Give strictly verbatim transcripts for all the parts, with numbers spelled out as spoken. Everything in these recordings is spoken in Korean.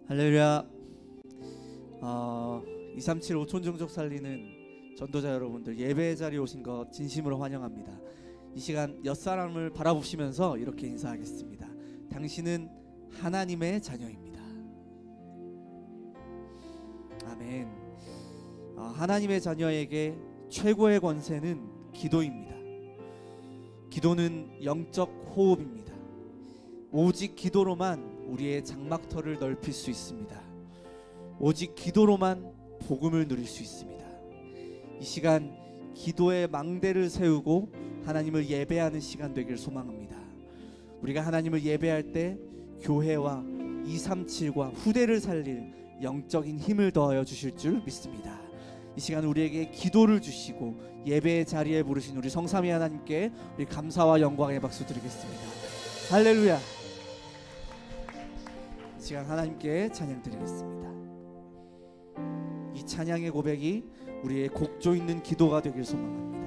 할렐루야. 어, 이삼칠 오촌 종족 살리는 전도자 여러분들, 예배 자리에 오신 것 진심으로 환영합니다. 이 시간 옆사람을 바라보시면서 이렇게 인사하겠습니다. 당신은 하나님의 자녀입니다. 아멘. 어, 하나님의 자녀에게 최고의 권세는 기도입니다. 기도는 영적 호흡입니다. 오직 기도로만 우리의 장막터를 넓힐 수 있습니다. 오직 기도로만 복음을 누릴 수 있습니다. 이 시간 기도의 망대를 세우고 하나님을 예배하는 시간 되길 소망합니다. 우리가 하나님을 예배할 때 교회와 이삼칠과 후대를 살릴 영적인 힘을 더하여 주실 줄 믿습니다. 이 시간 우리에게 기도를 주시고 예배의 자리에 부르신 우리 성삼위 하나님께 우리 감사와 영광의 박수 드리겠습니다. 할렐루야. 이 시간 하나님께 찬양 드리겠습니다. 이 찬양의 고백이 우리의 곡조 있는 기도가 되길 소망합니다.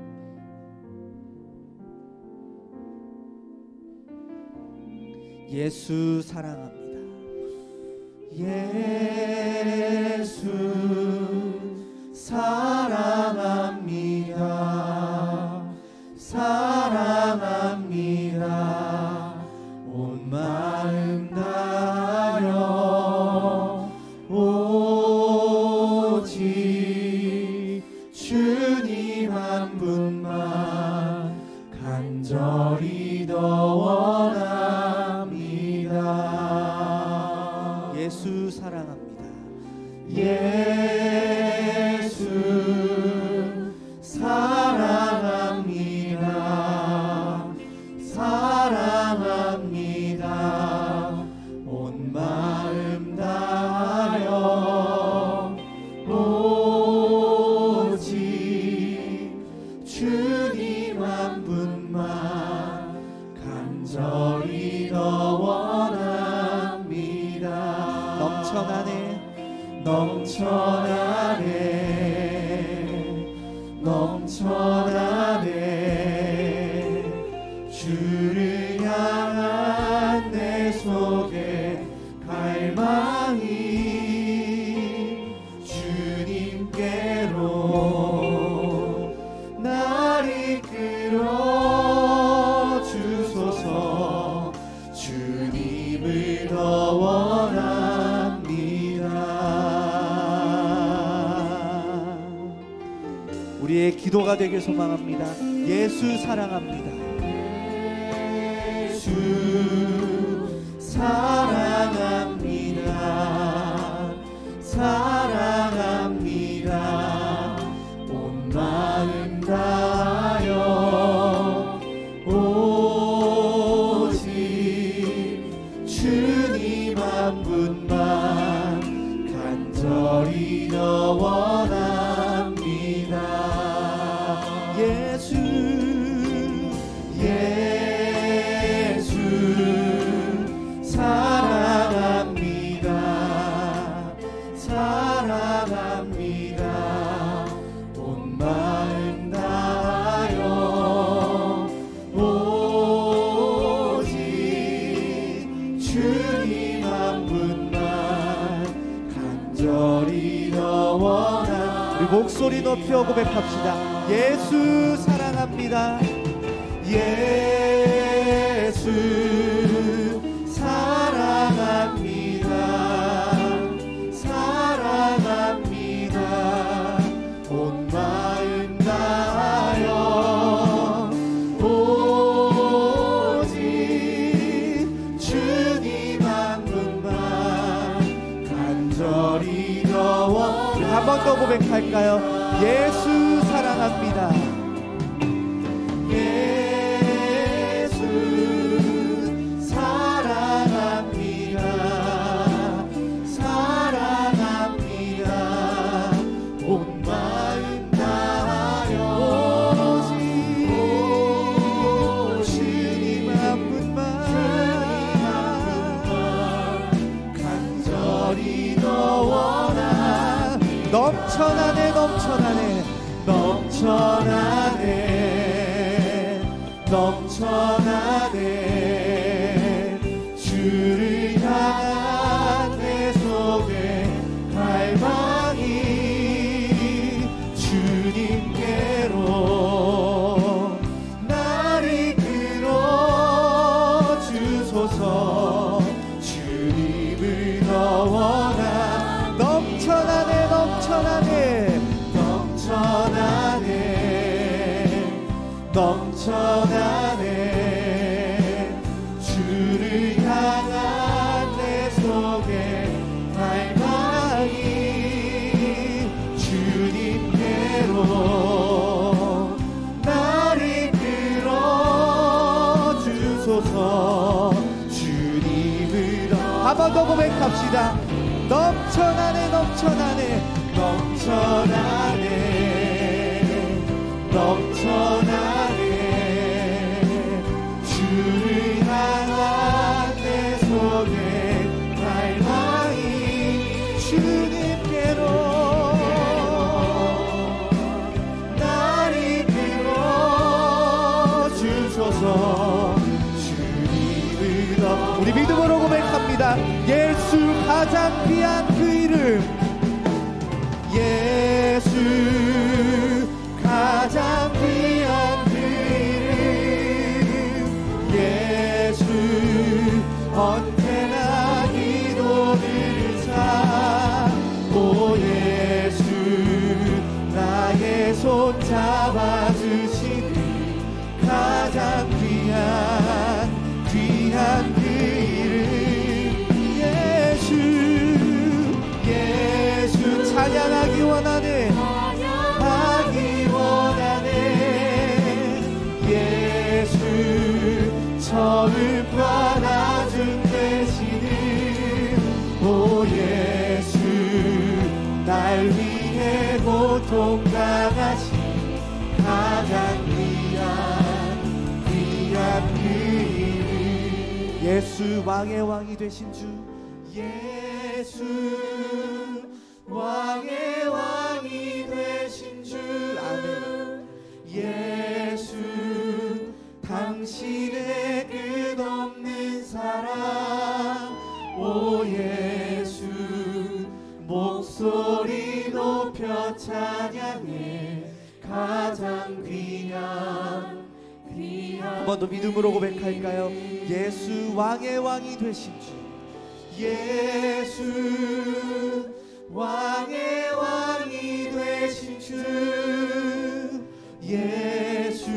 예수 사랑합니다. 예수 사랑합니다. 사랑합니다. 온 마음 다하여 오직 주님 한 분만 간절히 더 원합니다. 예수 사랑합니다. 예수 사랑합니다. 사랑합니다. 온 마음 다하여 오직 주님 한 분만 간절히 더 원합니다. 넘쳐나네 넘쳐나네 넘쳐나네 주를 향한 내 속에 갈망이 주님께로 날 이끌어 주소서. 주님을 더 원합니다. 우리의 기도가 되길 소망합니다. 예수 사랑합니다. 예수 사랑합니다. 사랑합니다. 온 마음 다하여 오직 주님 한 분만 간절히 더 원합니다. 예수 예수 사랑합니다. 사랑합니다. 온 마음 다하여 오직 주님 한 분만 간절히 더 원합니다. 우리 목소리 높여 고백합시다. 예수 사랑합니다. 예수 사랑합니다. 사랑합니다. 온 마음 다하여 오직 주님 한 분만 간절히 더 원합니다. 한 번 더 고백할까요? 예수 사랑합니다. 예수 사랑합니다. 사랑합니다. 온 마음 다하여 오직 주님 한 분만 간절히 더 원하. 넘쳐나네 넘쳐나네 넘쳐나네 넘쳐나네 주를 향한 내 믿음으로 고백합시다. 넘쳐나네 넘쳐나네 넘쳐나네 넘쳐나네 주를 향한 내 속에 갈망이 주님께로 날 이끌어 주소서. 주님을 우리 믿음으로 고백합니다. 예수 가장 귀한 그 이름, 예수 가장 귀한 그 이름, 예수 언제나 기도를 사. 오 예수 나의 손 잡아주시는 가장 귀한 귀한 그 이름, 예수 예수 찬양하기 원하네 하기 원하네. 예수 처음과 나중 되시는 오 예수 날 위해 고통 당하신 가장 귀한 귀한 그 이름, 예수 왕의 왕이 되신 주, 예수 왕의 왕이 되신 주. 아멘. 예수 당신의 끝없는 사랑. 오 예수 목소리 높여 찬양해 가장 귀한 귀한. 한 번 더 믿음으로 고백할까요? 예수 왕의 왕이 되신 주, 예수 왕의 왕이 되신 주, 예수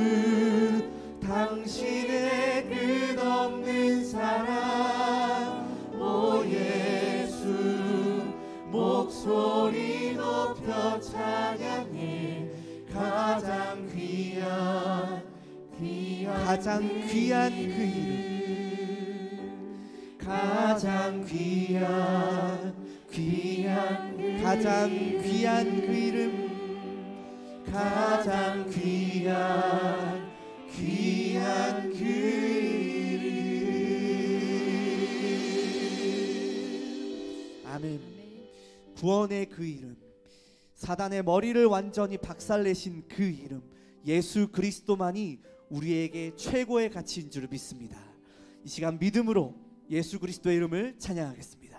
당신의 끝없는 사랑. 오 예수 목소리 높여 찬양해 가장 귀한 귀한 가장 귀한 그 이름, 가장 귀한 귀한 가장 귀한 그 이름, 가장 귀한 귀한 그 이름. 아멘. 구원의 그 이름, 사단의 머리를 완전히 박살내신 그 이름, 예수 그리스도만이 우리에게 최고의 가치인 줄 믿습니다. 이 시간 믿음으로 예수 그리스도의 이름을 찬양하겠습니다.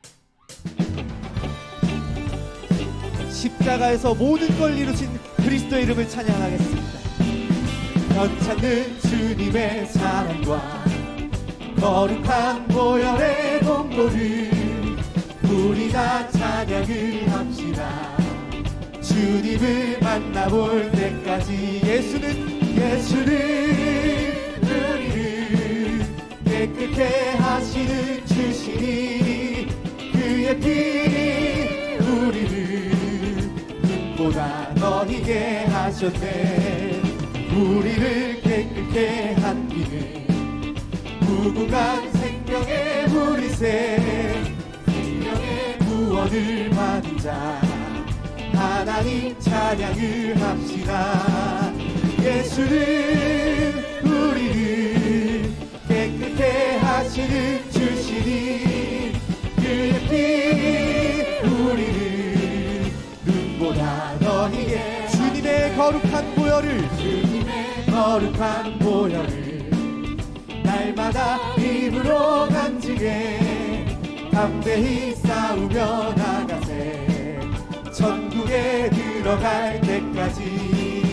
십자가에서 모든 걸 이루신 그리스도의 이름을 찬양하겠습니다. 변찮는 주님의 사랑과 거룩한 보혈의 공로를 우리 다 찬양을 합시다. 주님을 만나볼 때까지 예수는 예수는 우리를 깨끗게 하시는 주시니 그의 피 우리를 눈보다 너희게 하셨네. 우리를 깨끗게 한 이는 무궁한 생명의 물이새 생명의 구원을 받은 자 하나님 찬양을 합시다. 예수는 우리를 깨끗게 하시는 주시니 그의 피 우리를 눈보다 너희게 주님의 거룩한 보혈을 주님의 거룩한 보혈을 날마다 힘으로 간직해 담대히 싸우며 나가세. 천국에 들어갈 때까지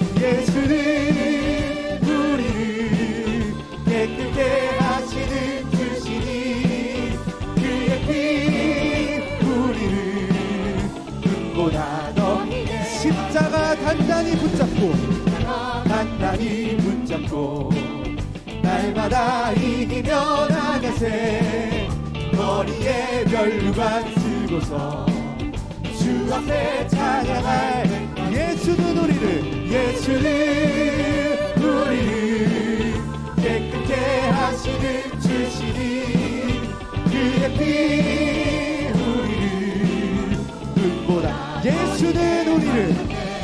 예수는 우리를 깨끗게 하시는 주시니 그의 피 우리를 눈보다 너희게 십자가 단단히 붙잡고 단단히 붙잡고 날마다 이기며 나가세. 거리에 면류관 쓰고서 주 앞에 찬양할 예수는 우리를 예수는 우리를 깨끗게 하시는 주시니 그의 그의 피 우리를 눈보라. 예수는 우리를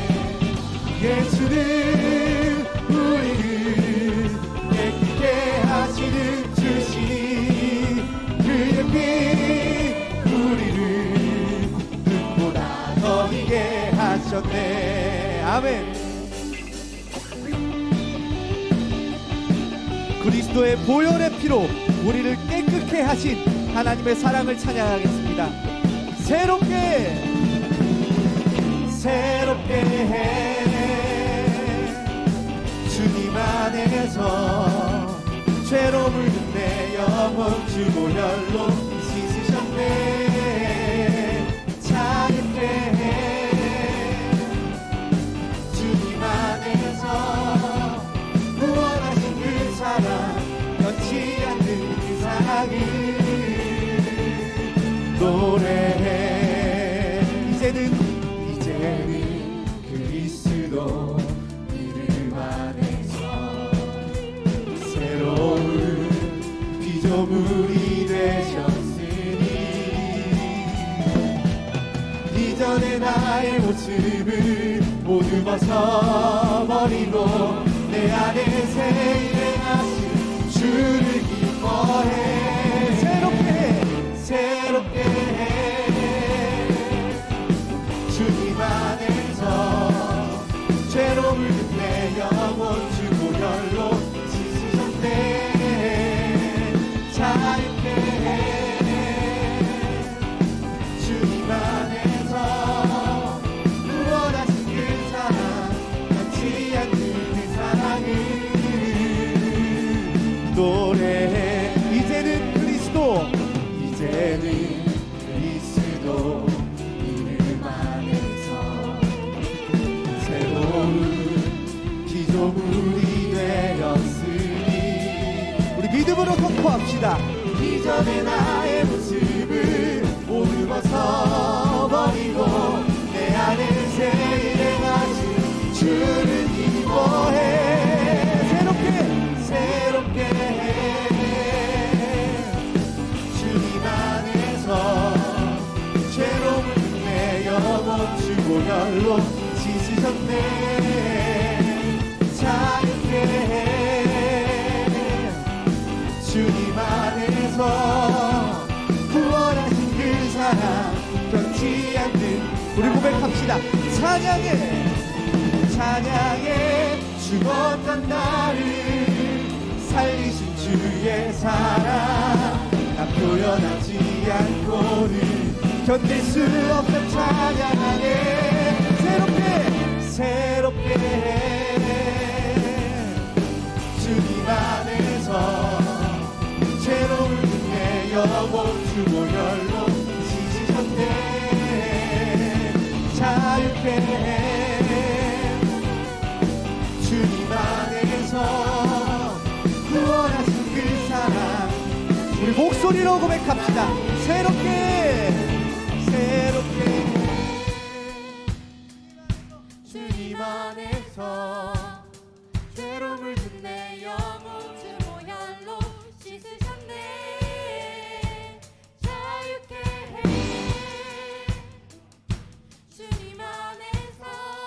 예수는 우리를 깨끗게 하시는 주시. 그의 피 우리를 눈보라 더 희게 하셨네. 아멘. 그리스도의 보혈의 피로 우리를 깨끗게 하신 하나님의 사랑을 찬양하겠습니다. 새롭게 새롭게 해 주님 안에서 죄로움을 내 영혼 주 보혈로 씻으셨네. 자유케 해 주님 안에서 구원하신 그 사랑 변치 않는 그 사랑을 노래해. 이제는 이제는 그리스도 이름 안에서 새로운 피조물이 되셨으니 이전의 나의 모습을 모두 벗어버리고 내 안에 새 일행하신 주를 기뻐해. 새롭게 해 새롭게 해 주님 안에서 죄로움을 내 영혼 주 보혈로 씻으셨네. 자유케 해 주님 안에서 구원하신 그 사랑 변치 않는 그 사랑을 노래해. 이제는 그리스도 이제는 그리스도 이름 안에서 새로운 피조물이 되었으니 우리 믿음으로 선포합시다. 이전의 나의 모습을 모두 벗어버리고 내 안에 새 일행하신 주를 기뻐해. 새롭게 새롭게 해 주님 안에서 죄로움을 내 영혼 주 보혈로 씻으셨네. 자유케 해 주님 안에서 구원하신 그 사랑 변치 않는 우리 고백합시다. 찬양해 찬양해 죽었던 나를 살리신 주의 사랑 나 표현하지 않고는 견딜 수 없는 찬양하네. 새롭게 새롭게 해 주님 안에서 죄로움을 내 영혼 주 보혈로 씻으셨네. 자유케 해 주님 안에서 구원하신 그 사랑 우리 목소리로 고백합시다. 새롭게 새롭게 주님 안에서 죄로움을 내 영혼 주 보혈로 씻으셨네. 자유케 해 주님 안에서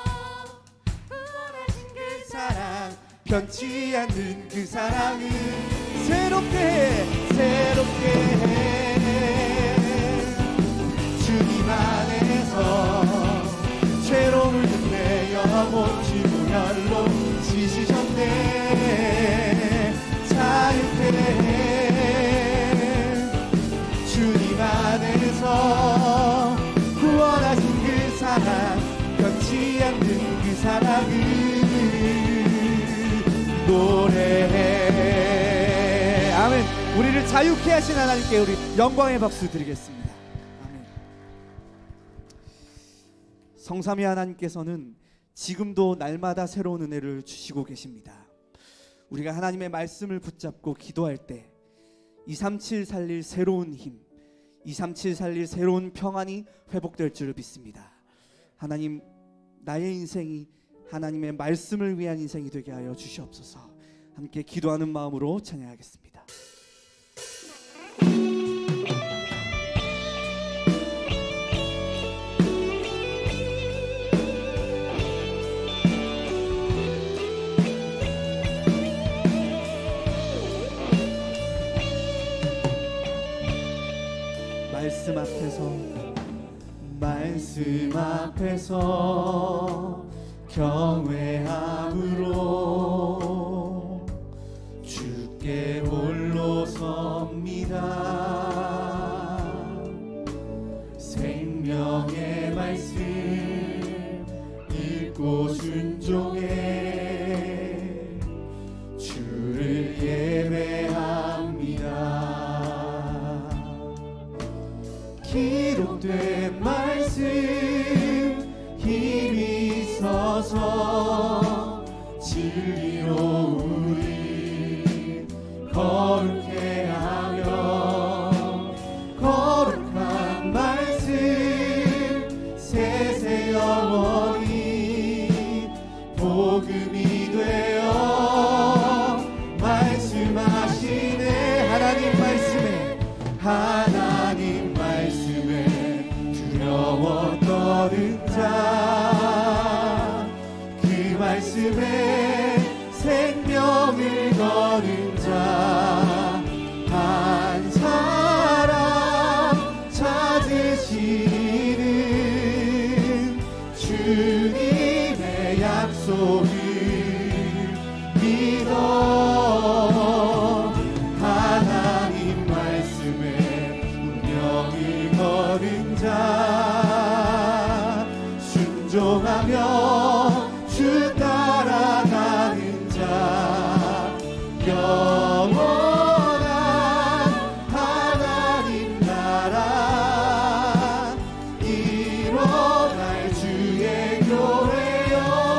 구원하신 그 사랑 변치 않는 그 사랑을 새롭게 해 새롭게 해 주님 안에서 죄로움을 내 영혼 주 보혈로 씻으셨네. 자유케 해 주님 안에서 구원하신 그 사랑 변치 않는 그 사랑을 노래해. 아멘. 우리를 자유케 하신 하나님께 우리 영광의 박수 드리겠습니다. 아멘. 성삼위 하나님께서는 지금도 날마다 새로운 은혜를 주시고 계십니다. 우리가 하나님의 말씀을 붙잡고 기도할 때 이삼칠 살릴 새로운 힘, 이삼칠 살릴 새로운 평안이 회복될 줄 믿습니다. 하나님, 나의 인생이 하나님의 말씀을 위한 인생이 되게 하여 주시옵소서. 함께 기도하는 마음으로 찬양하겠습니다. 앞에서 말씀 앞에서 경외함으로 주께 홀로 섭니다. 생명의 말씀 읽고 순종해 주를 예배합니다. 기록된 말씀 힘이 있어서 진리로 우리 거룩해 하며 거룩한 말씀 세세 영원히 복음이 되어 말씀하시네. 하나님 말씀에 하나님 말씀에 두려워 떠는 자, 그 말씀에 생명을 거는 자 한 사람 찾으시는 주님의 약속을 믿어 하나님 말씀에 운명을 거는 자, 순종하며 주 따라가는 자, 영원한 하나님 나라 이뤄갈 주의 교회여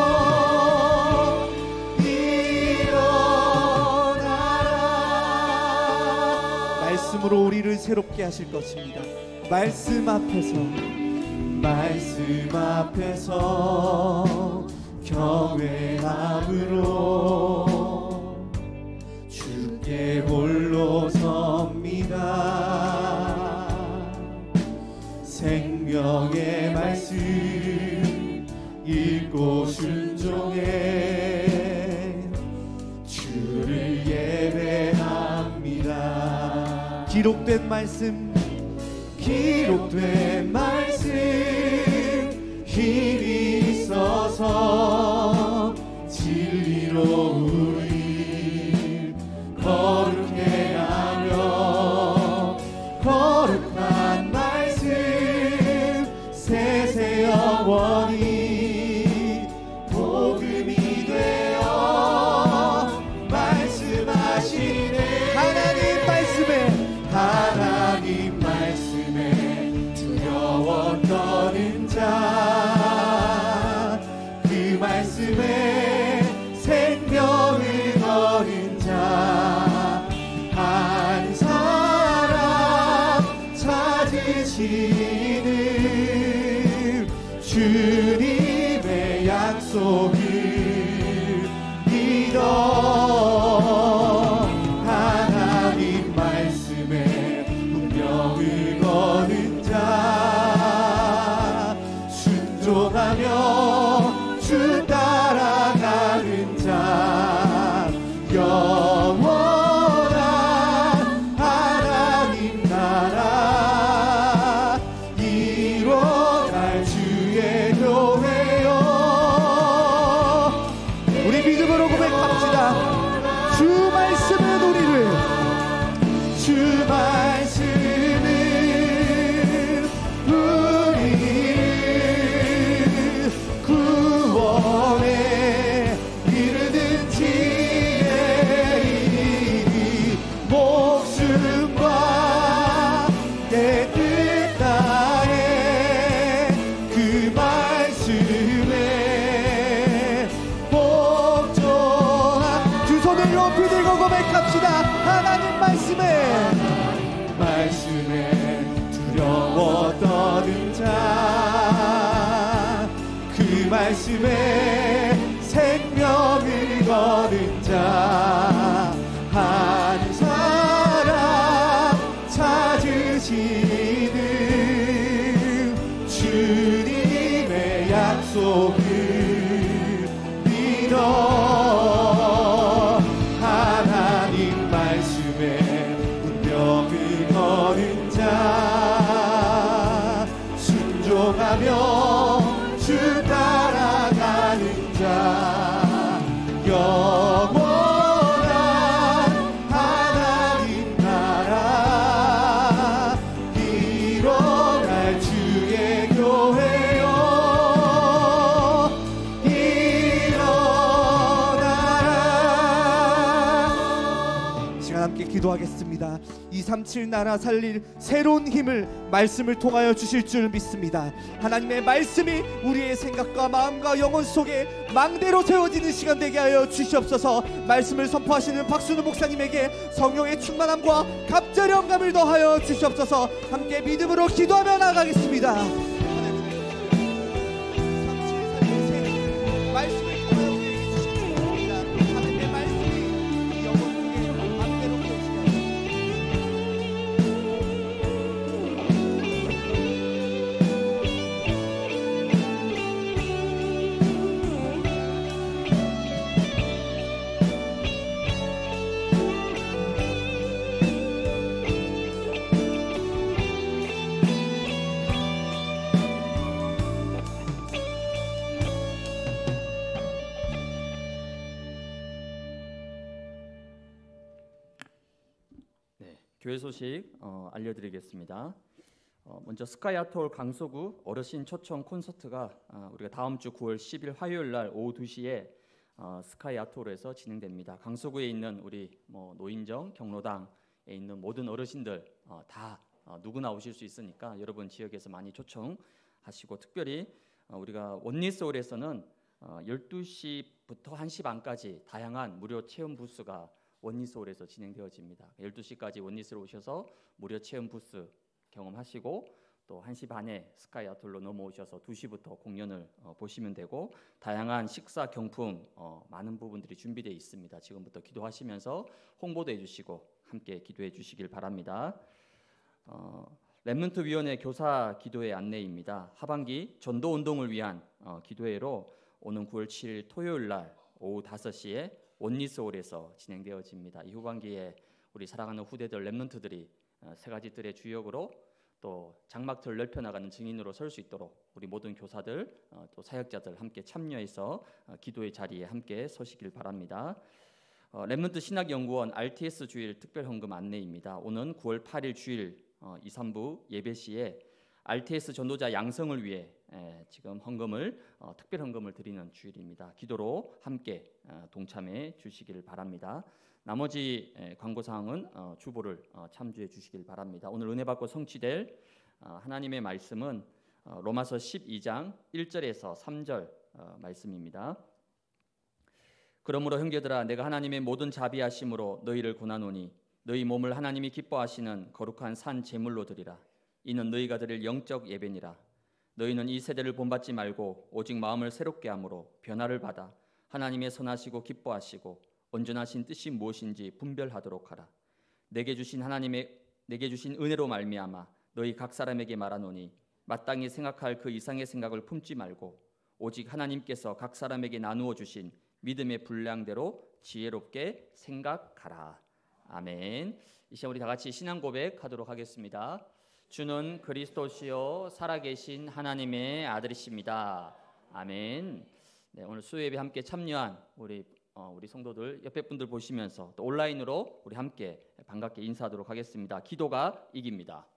일어나라. 말씀으로 우리를 새롭게 하실 것입니다. 말씀 앞에서 말씀 앞에서 경외함으로 주께 홀로 섭니다. 생명의 말씀 읽고 순종해 주를 예배합니다. 기록된 말씀 기록된 말씀 힘이 있어서 진리로 우리 거룩해 하며 거룩한 말씀 세세 영원히 복음이 되어 말씀하시네. 하나님 말씀에 하나님 말씀에 두려워 떠는 자, 그 말씀에 생명을 거는 자 한 사람 찾으시는 주님의 약속을 믿어 하나님 말씀에 운명을 거는 자, 순종하며 주 따라가는 자, 영원한 하나님 나라 이뤄갈 주의 교회여. 우리 믿음으로 고백합시다. 주 말씀은 우리를 주 말씀은 우리를 구원에 이르는 지혜 이르니 목숨과 내 뜻 다해 그 말씀에 복종한 두 손을 높이 들고 고백합시다. 하나님 말씀에 말씀에 두려워 떠는 자, 그 말씀에 생명을 거는 자 한 사람 찾으시는 주님의 약속을 믿어 하나님 말씀에 운명을 거는 자, 따라가며 주 따라가는 자 영원한 하나님 나라 일어날 주의 교회여 일어나라. 시간 함께 기도하겠습니다. 이백삼십칠 나라 살릴 새로운 힘을 말씀을 통하여 주실 줄 믿습니다. 하나님의 말씀이 우리의 생각과 마음과 영혼 속에 망대로 세워지는 시간 되게 하여 주시옵소서. 말씀을 선포하시는 박순우 목사님에게 성령의 충만함과 갑절의 영감을 더하여 주시옵소서. 함께 믿음으로 기도하며 나가겠습니다. 말씀을 통하여 우리에게 주실 줄 믿습니다. 하나님의 말씀이 이 영혼 속에 망대로 세워지게 하여 교회 소식 어, 알려드리겠습니다. 어, 먼저 스카이 아톨 강서구 어르신 초청 콘서트가 어, 우리가 다음 주 구월 십일 화요일 날 오후 두 시에 어, 스카이 아톨에서 진행됩니다. 강서구에 있는 우리 뭐 노인정, 경로당에 있는 모든 어르신들 어, 다 어, 누구나 오실 수 있으니까 여러분 지역에서 많이 초청하시고, 특별히 어, 우리가 원리스홀에서는 어, 열두 시부터 한 시 반까지 다양한 무료 체험 부스가 원리스홀에서 진행되어집니다. 열두 시까지 원리스홀 오셔서 무료 체험 부스 경험하시고, 또 한 시 반에 스카이 아톨로 넘어오셔서 두 시부터 공연을 어, 보시면 되고, 다양한 식사 경품 어, 많은 부분들이 준비되어 있습니다. 지금부터 기도하시면서 홍보도 해주시고 함께 기도해 주시길 바랍니다. 어, 렘넌트 위원회 교사 기도회 안내입니다. 하반기 전도 운동을 위한 어, 기도회로 오는 구월 칠일 토요일 날 오후 다섯 시에 원리스홀에서 진행되어집니다. 이 후반기에 우리 사랑하는 후대들 렘넌트들이 세 가지 뜰의 주역으로 또 장막틀 넓혀 나가는 증인으로 설 수 있도록 우리 모든 교사들 또 사역자들 함께 참여해서 기도의 자리에 함께 서시길 바랍니다. 어, 렘넌트 신학연구원 알티에스 주일 특별헌금 안내입니다. 오는 구월 팔일 주일 어, 이, 삼부 예배 시에 알티에스 전도자 양성을 위해 에, 지금 헌금을 어, 특별 헌금을 드리는 주일입니다. 기도로 함께 어, 동참해 주시기를 바랍니다. 나머지 에, 광고 사항은 어, 주보를 어, 참조해 주시길 바랍니다. 오늘 은혜 받고 성취될 어, 하나님의 말씀은 어, 로마서 십이 장 일 절에서 삼 절 어, 말씀입니다. 그러므로 형제들아, 내가 하나님의 모든 자비하심으로 너희를 권하노니 너희 몸을 하나님이 기뻐하시는 거룩한 산 제물로 드리라. 이는 너희가 드릴 영적 예배니라. 너희는 이 세대를 본받지 말고 오직 마음을 새롭게 함으로 변화를 받아 하나님의 선하시고 기뻐하시고 온전하신 뜻이 무엇인지 분별하도록 하라. 내게 주신 하나님의 내게 주신 은혜로 말미암아 너희 각 사람에게 말하노니 마땅히 생각할 그 이상의 생각을 품지 말고 오직 하나님께서 각 사람에게 나누어 주신 믿음의 분량대로 지혜롭게 생각하라. 아멘. 이 시간 우리 다 같이 신앙 고백하도록 하겠습니다. 주는 그리스도시요 살아계신 하나님의 아들이십니다. 아멘. 네, 오늘 수요예배 함께 참여한 우리 어, 우리 성도들 옆에 분들 보시면서 또 온라인으로 우리 함께 반갑게 인사하도록 하겠습니다. 기도가 이깁니다.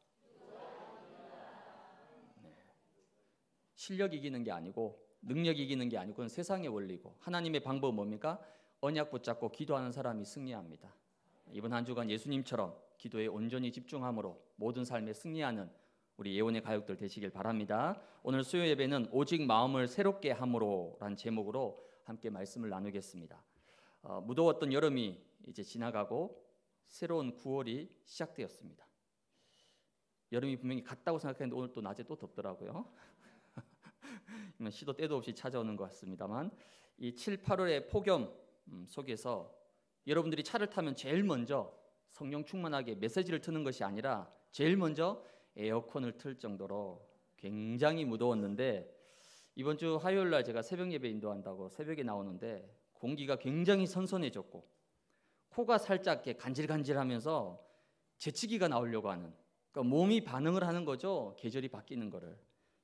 네. 실력 이기는 게 아니고 능력 이기는 게 아니고 그건 세상의 원리고, 하나님의 방법은 뭡니까? 언약 붙잡고 기도하는 사람이 승리합니다. 이번 한 주간 예수님처럼 기도에 온전히 집중함으로 모든 삶에 승리하는 우리 예원의 가족들 되시길 바랍니다. 오늘 수요 예배는 오직 마음을 새롭게 함으로 라는 제목으로 함께 말씀을 나누겠습니다. 어, 무더웠던 여름이 이제 지나가고 새로운 구월이 시작되었습니다. 여름이 분명히 갔다고 생각했는데 오늘 또 낮에 또 덥더라고요. 시도 때도 없이 찾아오는 것 같습니다만, 이 칠, 팔월의 폭염 속에서 여러분들이 차를 타면 제일 먼저 성령 충만하게 메시지를 트는 것이 아니라 제일 먼저 에어컨을 틀 정도로 굉장히 무더웠는데, 이번 주 화요일 날 제가 새벽 예배 인도한다고 새벽에 나오는데 공기가 굉장히 선선해졌고 코가 살짝 이렇게 간질간질하면서 재채기가 나오려고 하는, 그러니까 몸이 반응을 하는 거죠. 계절이 바뀌는 거를.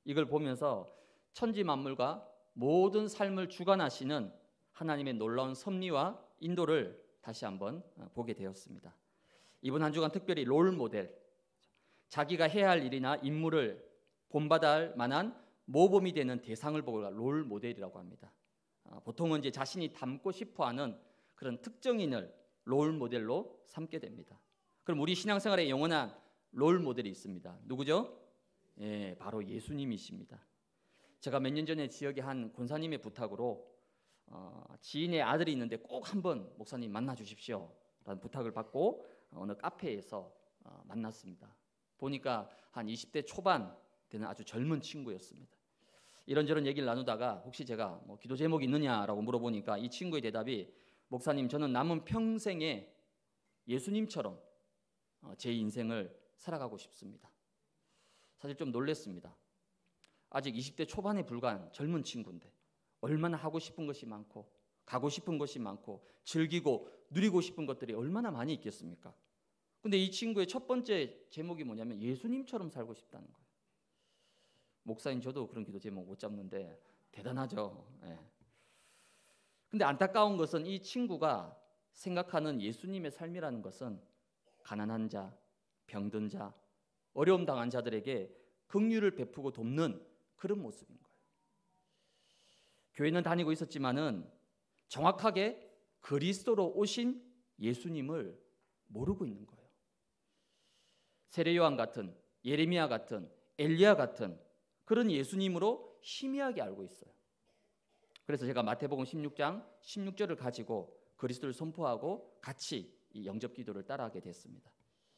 이걸 보면서 천지 만물과 모든 삶을 주관하시는 하나님의 놀라운 섭리와 인도를 다시 한번 보게 되었습니다. 이번 한 주간 특별히 롤 모델, 자기가 해야 할 일이나 임무를 본받을 만한 모범이 되는 대상을 보고 롤 모델이라고 합니다. 보통은 이제 자신이 닮고 싶어하는 그런 특정인을 롤 모델로 삼게 됩니다. 그럼 우리 신앙생활에 영원한 롤 모델이 있습니다. 누구죠? 예, 바로 예수님이십니다. 제가 몇 년 전에 지역의 한 권사님의 부탁으로 어, 지인의 아들이 있는데 꼭 한번 목사님 만나 주십시오 라는 부탁을 받고 어느 카페에서 어, 만났습니다. 보니까 한 이십 대 초반 되는 아주 젊은 친구였습니다. 이런저런 얘기를 나누다가 혹시 제가 뭐 기도 제목이 있느냐라고 물어보니까 이 친구의 대답이, 목사님, 저는 남은 평생에 예수님처럼 어, 제 인생을 살아가고 싶습니다. 사실 좀 놀랐습니다. 아직 이십 대 초반에 불과한 젊은 친구인데 얼마나 하고 싶은 것이 많고 가고 싶은 것이 많고 즐기고 누리고 싶은 것들이 얼마나 많이 있겠습니까? 근데 이 친구의 첫 번째 제목이 뭐냐면 예수님처럼 살고 싶다는 거예요. 목사님, 저도 그런 기도 제목 못 잡는데 대단하죠. 예. 근데 안타까운 것은 이 친구가 생각하는 예수님의 삶이라는 것은 가난한 자, 병든 자, 어려움 당한 자들에게 긍휼을 베푸고 돕는 그런 모습인 거예요. 교회는 다니고 있었지만은 정확하게 그리스도로 오신 예수님을 모르고 있는 거예요. 세례 요한 같은, 예레미야 같은, 엘리야 같은 그런 예수님으로 희미하게 알고 있어요. 그래서 제가 마태복음 십육 장 십육 절을 가지고 그리스도를 선포하고 같이 이 영접 기도를 따라하게 됐습니다.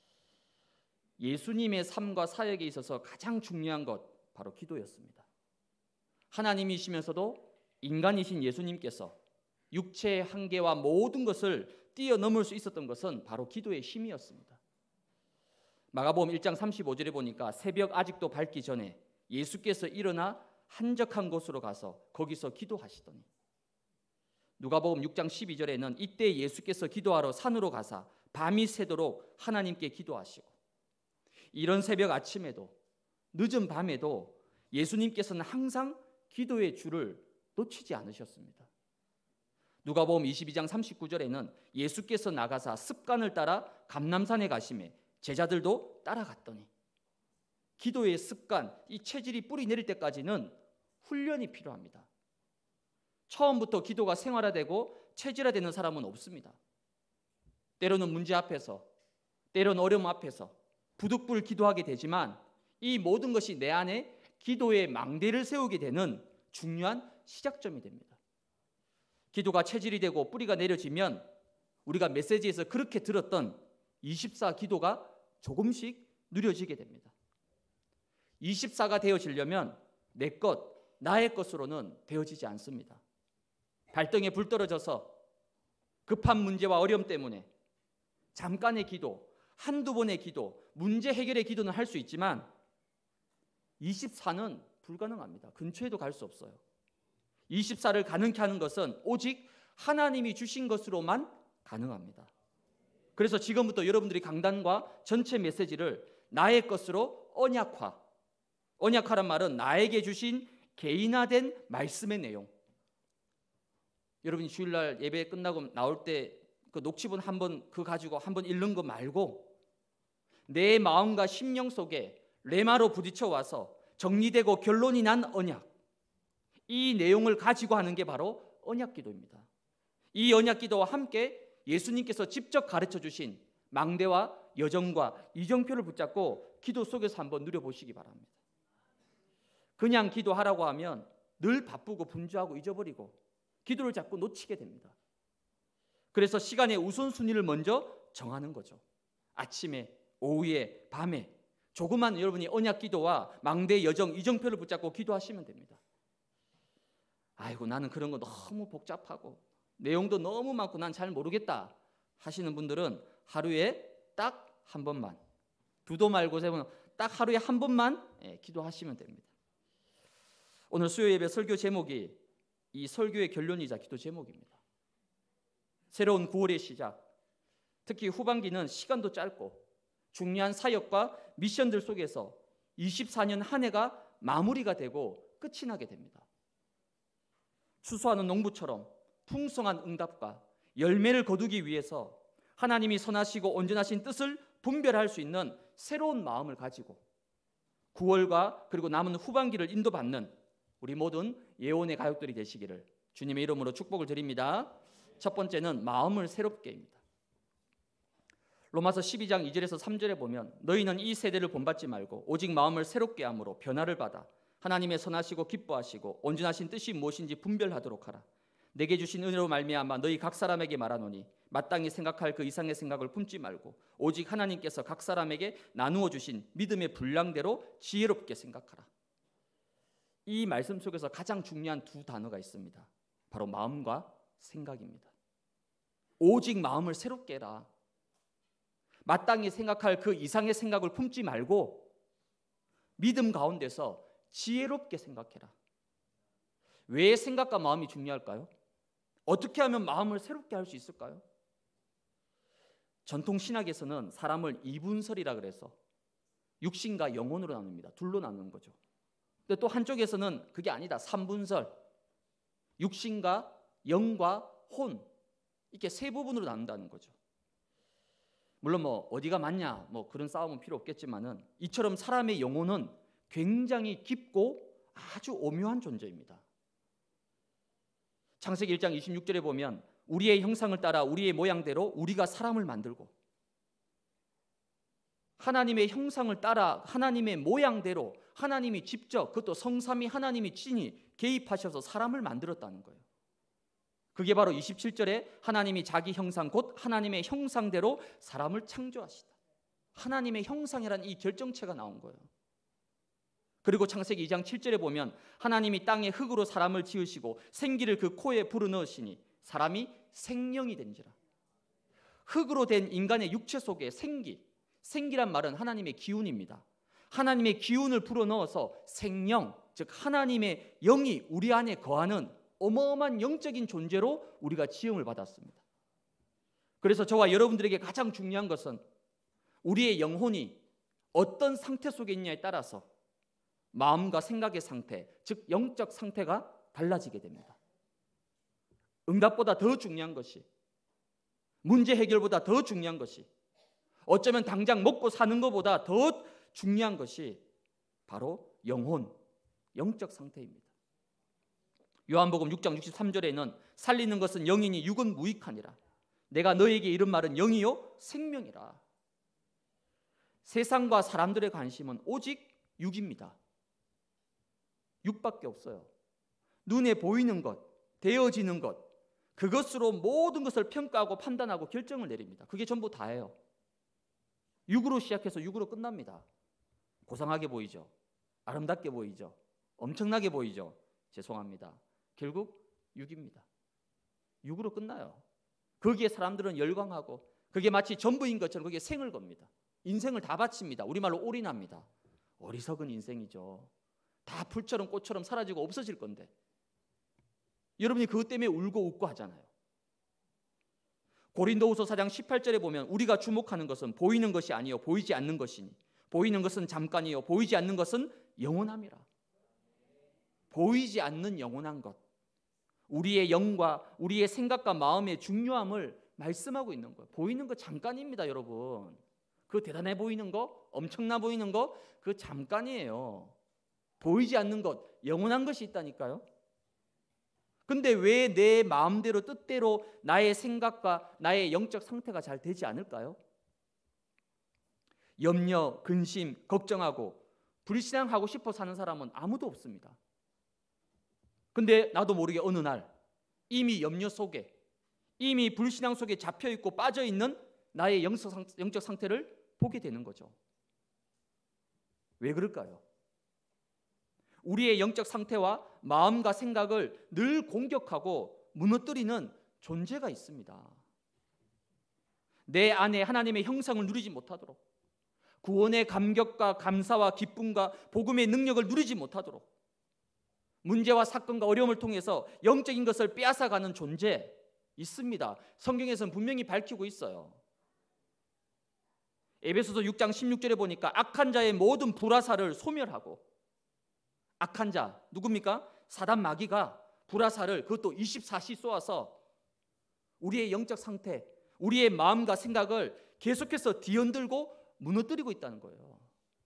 예수님의 삶과 사역에 있어서 가장 중요한 것 바로 기도였습니다. 하나님이시면서도 인간이신 예수님께서 육체의 한계와 모든 것을 뛰어넘을 수 있었던 것은 바로 기도의 힘이었습니다. 마가복음 일 장 삼십오 절에 보니까 새벽 아직도 밝기 전에 예수께서 일어나 한적한 곳으로 가서 거기서 기도하시더니, 누가복음 육 장 십이 절에는 이때 예수께서 기도하러 산으로 가사 밤이 새도록 하나님께 기도하시고, 이런 새벽 아침에도 늦은 밤에도 예수님께서는 항상 기도의 줄을 놓치지 않으셨습니다. 누가복음 이십이 장 삼십구 절에는 예수께서 나가사 습관을 따라 감람산에 가시매 제자들도 따라갔더니, 기도의 습관, 이 체질이 뿌리 내릴 때까지는 훈련이 필요합니다. 처음부터 기도가 생활화되고 체질화되는 사람은 없습니다. 때로는 문제 앞에서, 때로는 어려움 앞에서 부득불 기도하게 되지만 이 모든 것이 내 안에 기도의 망대를 세우게 되는 중요한 시작점이 됩니다. 기도가 체질이 되고 뿌리가 내려지면 우리가 메시지에서 그렇게 들었던 이십사 기도가 조금씩 누려지게 됩니다. 이십사가 되어지려면 내 것, 나의 것으로는 되어지지 않습니다. 발등에 불 떨어져서 급한 문제와 어려움 때문에 잠깐의 기도, 한두 번의 기도, 문제 해결의 기도는 할 수 있지만 이십사는 불가능합니다. 근처에도 갈 수 없어요. 이십사를 가능케 하는 것은 오직 하나님이 주신 것으로만 가능합니다. 그래서 지금부터 여러분들이 강단과 전체 메시지를 나의 것으로 언약화, 언약화란 말은 나에게 주신 개인화된 말씀의 내용. 여러분이 주일날 예배 끝나고 나올 때 그 녹취본 한번 그 가지고 한번 읽는 거 말고 내 마음과 심령 속에 레마로 부딪혀 와서 정리되고 결론이 난 언약, 이 내용을 가지고 하는 게 바로 언약 기도입니다. 이 언약 기도와 함께 예수님께서 직접 가르쳐 주신 망대와 여정과 이정표를 붙잡고 기도 속에서 한번 누려보시기 바랍니다. 그냥 기도하라고 하면 늘 바쁘고 분주하고 잊어버리고 기도를 자꾸 놓치게 됩니다. 그래서 시간의 우선순위를 먼저 정하는 거죠. 아침에, 오후에, 밤에 조그만 여러분이 언약 기도와 망대 여정 이정표를 붙잡고 기도하시면 됩니다. 아이고, 나는 그런 거 너무 복잡하고 내용도 너무 많고 난 잘 모르겠다 하시는 분들은 하루에 딱 한 번만, 두도 말고 세 번, 딱 하루에 한 번만 기도하시면 됩니다. 오늘 수요 예배 설교 제목이 이 설교의 결론이자 기도 제목입니다. 새로운 구월의 시작, 특히 후반기는 시간도 짧고 중요한 사역과 미션들 속에서 이십사 년 한 해가 마무리가 되고 끝이 나게 됩니다. 추수하는 농부처럼 풍성한 응답과 열매를 거두기 위해서 하나님이 선하시고 온전하신 뜻을 분별할 수 있는 새로운 마음을 가지고 구월과 그리고 남은 후반기를 인도받는 우리 모든 예언의 가족들이 되시기를 주님의 이름으로 축복을 드립니다. 첫 번째는 마음을 새롭게입니다. 로마서 십이 장 이 절에서 삼 절에 보면 너희는 이 세대를 본받지 말고 오직 마음을 새롭게 함으로 변화를 받아 하나님의 선하시고 기뻐하시고 온전하신 뜻이 무엇인지 분별하도록 하라. 내게 주신 은혜로 말미암아 너희 각 사람에게 말하노니 마땅히 생각할 그 이상의 생각을 품지 말고 오직 하나님께서 각 사람에게 나누어 주신 믿음의 분량대로 지혜롭게 생각하라. 이 말씀 속에서 가장 중요한 두 단어가 있습니다. 바로 마음과 생각입니다. 오직 마음을 새롭게 해라. 마땅히 생각할 그 이상의 생각을 품지 말고 믿음 가운데서 지혜롭게 생각해라. 왜 생각과 마음이 중요할까요? 어떻게 하면 마음을 새롭게 할 수 있을까요? 전통 신학에서는 사람을 이분설이라 그래서 육신과 영혼으로 나눕니다. 둘로 나누는 거죠. 근데 또 한쪽에서는 그게 아니다. 삼분설. 육신과 영과 혼. 이렇게 세 부분으로 나눈다는 거죠. 물론 뭐 어디가 맞냐 뭐 그런 싸움은 필요 없겠지만은 이처럼 사람의 영혼은 굉장히 깊고 아주 오묘한 존재입니다. 창세기 일 장 이십육 절에 보면 우리의 형상을 따라 우리의 모양대로 우리가 사람을 만들고 하나님의 형상을 따라 하나님의 모양대로 하나님이 직접 그것도 성삼위 하나님이 친히 개입하셔서 사람을 만들었다는 거예요. 그게 바로 이십칠 절에 하나님이 자기 형상 곧 하나님의 형상대로 사람을 창조하시다. 하나님의 형상이라는 이 결정체가 나온 거예요. 그리고 창세기 이 장 칠 절에 보면 하나님이 땅에 흙으로 사람을 지으시고 생기를 그 코에 불어넣으시니 사람이 생령이 된지라. 흙으로 된 인간의 육체 속에 생기, 생기란 말은 하나님의 기운입니다. 하나님의 기운을 불어넣어서 생령, 즉 하나님의 영이 우리 안에 거하는 어마어마한 영적인 존재로 우리가 지음을 받았습니다. 그래서 저와 여러분들에게 가장 중요한 것은 우리의 영혼이 어떤 상태 속에 있냐에 따라서 마음과 생각의 상태, 즉 영적 상태가 달라지게 됩니다. 응답보다 더 중요한 것이, 문제 해결보다 더 중요한 것이, 어쩌면 당장 먹고 사는 것보다 더 중요한 것이 바로 영혼, 영적 상태입니다. 요한복음 육 장 육십삼 절에는 살리는 것은 영이니 육은 무익하니라. 내가 너에게 이른 말은 영이요 생명이라. 세상과 사람들의 관심은 오직 육입니다. 육밖에 없어요. 눈에 보이는 것, 되어지는 것, 그것으로 모든 것을 평가하고 판단하고 결정을 내립니다. 그게 전부 다예요. 육으로 시작해서 육으로 끝납니다. 고상하게 보이죠? 아름답게 보이죠? 엄청나게 보이죠? 죄송합니다. 결국 육입니다. 육으로 끝나요. 거기에 사람들은 열광하고 그게 마치 전부인 것처럼 거기에 생을 겁니다. 인생을 다 바칩니다. 우리말로 올인합니다. 어리석은 인생이죠. 다 풀처럼 꽃처럼 사라지고 없어질 건데 여러분이 그것 때문에 울고 웃고 하잖아요. 고린도후서 사 장 십팔 절에 보면 우리가 주목하는 것은 보이는 것이 아니요 보이지 않는 것이니 보이는 것은 잠깐이요 보이지 않는 것은 영원함이라. 보이지 않는 영원한 것, 우리의 영과 우리의 생각과 마음의 중요함을 말씀하고 있는 거예요. 보이는 거 잠깐입니다, 여러분. 그 대단해 보이는 거, 엄청나 보이는 거, 그 잠깐이에요. 보이지 않는 것, 영원한 것이 있다니까요. 근데 왜 내 마음대로 뜻대로 나의 생각과 나의 영적 상태가 잘 되지 않을까요? 염려, 근심, 걱정하고 불신앙하고 싶어 사는 사람은 아무도 없습니다. 근데 나도 모르게 어느 날 이미 염려 속에, 이미 불신앙 속에 잡혀있고 빠져있는 나의 영적 상태를 보게 되는 거죠. 왜 그럴까요? 우리의 영적 상태와 마음과 생각을 늘 공격하고 무너뜨리는 존재가 있습니다. 내 안에 하나님의 형상을 누리지 못하도록, 구원의 감격과 감사와 기쁨과 복음의 능력을 누리지 못하도록, 문제와 사건과 어려움을 통해서 영적인 것을 빼앗아가는 존재 있습니다. 성경에서는 분명히 밝히고 있어요. 에베소서 육 장 십육 절에 보니까 악한 자의 모든 불화살을 소멸하고 악한 자 누굽니까? 사단 마귀가 불화살을 그것도 이십사 시 쏘아서 우리의 영적 상태, 우리의 마음과 생각을 계속해서 뒤흔들고 무너뜨리고 있다는 거예요.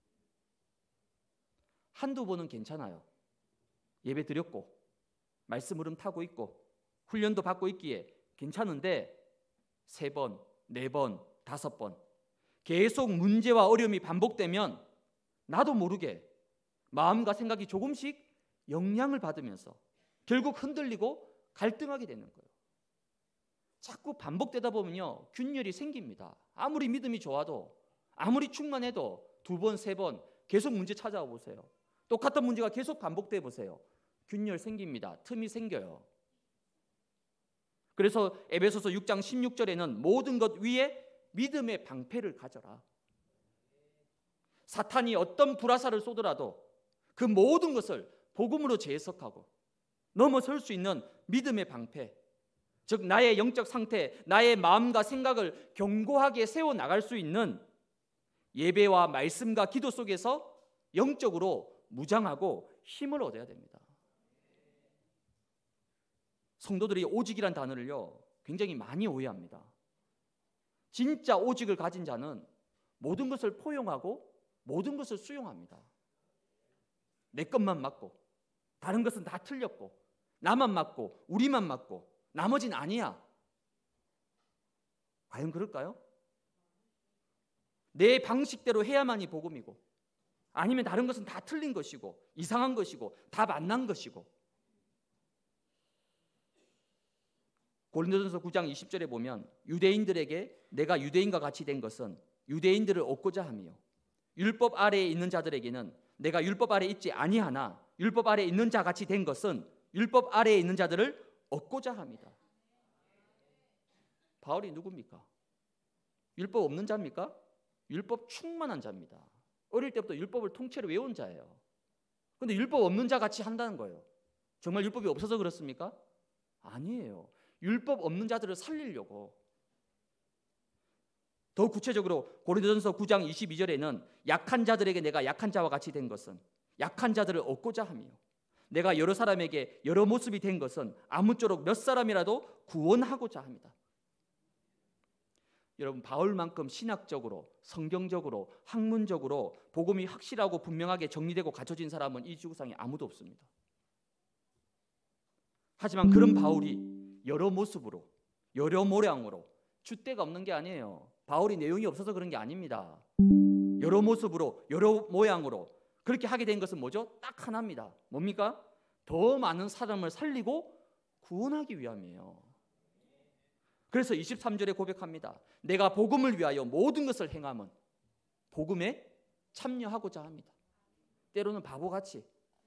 한두 번은 괜찮아요. 예배 드렸고 말씀 흐름 타고 있고 훈련도 받고 있기에 괜찮은데 세 번, 네 번, 다섯 번 계속 문제와 어려움이 반복되면 나도 모르게 마음과 생각이 조금씩 영향을 받으면서 결국 흔들리고 갈등하게 되는 거예요. 자꾸 반복되다 보면요 균열이 생깁니다. 아무리 믿음이 좋아도 아무리 충만해도 두 번, 세 번 계속 문제 찾아와 보세요. 똑같은 문제가 계속 반복돼 보세요. 균열 생깁니다. 틈이 생겨요. 그래서 에베소서 육 장 십육 절에는 모든 것 위에 믿음의 방패를 가져라. 사탄이 어떤 불화살을 쏘더라도 그 모든 것을 복음으로 재해석하고 넘어설 수 있는 믿음의 방패, 즉 나의 영적 상태, 나의 마음과 생각을 견고하게 세워나갈 수 있는 예배와 말씀과 기도 속에서 영적으로 무장하고 힘을 얻어야 됩니다. 성도들이 오직이란 단어를요 굉장히 많이 오해합니다. 진짜 오직을 가진 자는 모든 것을 포용하고 모든 것을 수용합니다. 내 것만 맞고 다른 것은 다 틀렸고 나만 맞고 우리만 맞고 나머진 아니야. 과연 그럴까요? 내 방식대로 해야만이 복음이고 아니면 다른 것은 다 틀린 것이고 이상한 것이고 다 만난 것이고. 고린도전서 구 장 이십 절에 보면 유대인들에게 내가 유대인과 같이 된 것은 유대인들을 얻고자 함이요 율법 아래에 있는 자들에게는 내가 율법 아래에 있지 아니하나 율법 아래에 있는 자 같이 된 것은 율법 아래에 있는 자들을 얻고자 합니다. 바울이 누굽니까? 율법 없는 자입니까? 율법 충만한 자입니다. 어릴 때부터 율법을 통째로 외운 자예요. 그런데 율법 없는 자 같이 한다는 거예요. 정말 율법이 없어서 그렇습니까? 아니에요. 율법 없는 자들을 살리려고. 더 구체적으로 고린도전서 구 장 이십이 절에는 약한 자들에게 내가 약한 자와 같이 된 것은 약한 자들을 얻고자 하며 내가 여러 사람에게 여러 모습이 된 것은 아무쪼록 몇 사람이라도 구원하고자 합니다. 여러분 바울만큼 신학적으로 성경적으로 학문적으로 복음이 확실하고 분명하게 정리되고 갖춰진 사람은 이 지구상에 아무도 없습니다. 하지만 그런 바울이 여러 모습으로 여러 모양으로 줏대가 없는 게 아니에요. 바울이 내용이 없어서 그런 게 아닙니다. 여러 모습으로 여러 모양으로 그렇게 하게 된 것은 뭐죠? 딱 하나입니다. 뭡니까? 더 많은 사람을 살리고 구원하기 위함이에요. 그래서 이십삼 절에 고백합니다. 내가 복음을 위하여 모든 것을 행함은 복음에 참여하고자 합니다. 때로는 바보같이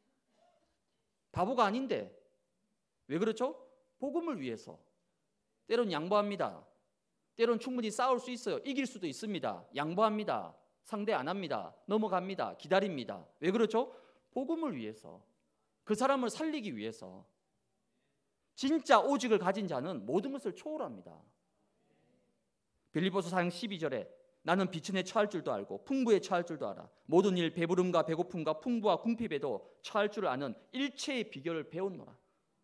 바보가 아닌데 왜 그렇죠? 복음을 위해서 때로는 양보합니다. 때로는 충분히 싸울 수 있어요. 이길 수도 있습니다. 양보합니다. 상대 안 합니다. 넘어갑니다. 기다립니다. 왜 그렇죠? 복음을 위해서, 그 사람을 살리기 위해서. 진짜 오직을 가진 자는 모든 것을 초월합니다. 빌립보서 사 장 십이 절에 나는 비천에 처할 줄도 알고 풍부에 처할 줄도 알아 모든 일 배부름과 배고픔과 풍부와 궁핍에도 처할 줄을 아는 일체의 비결을 배웠노라.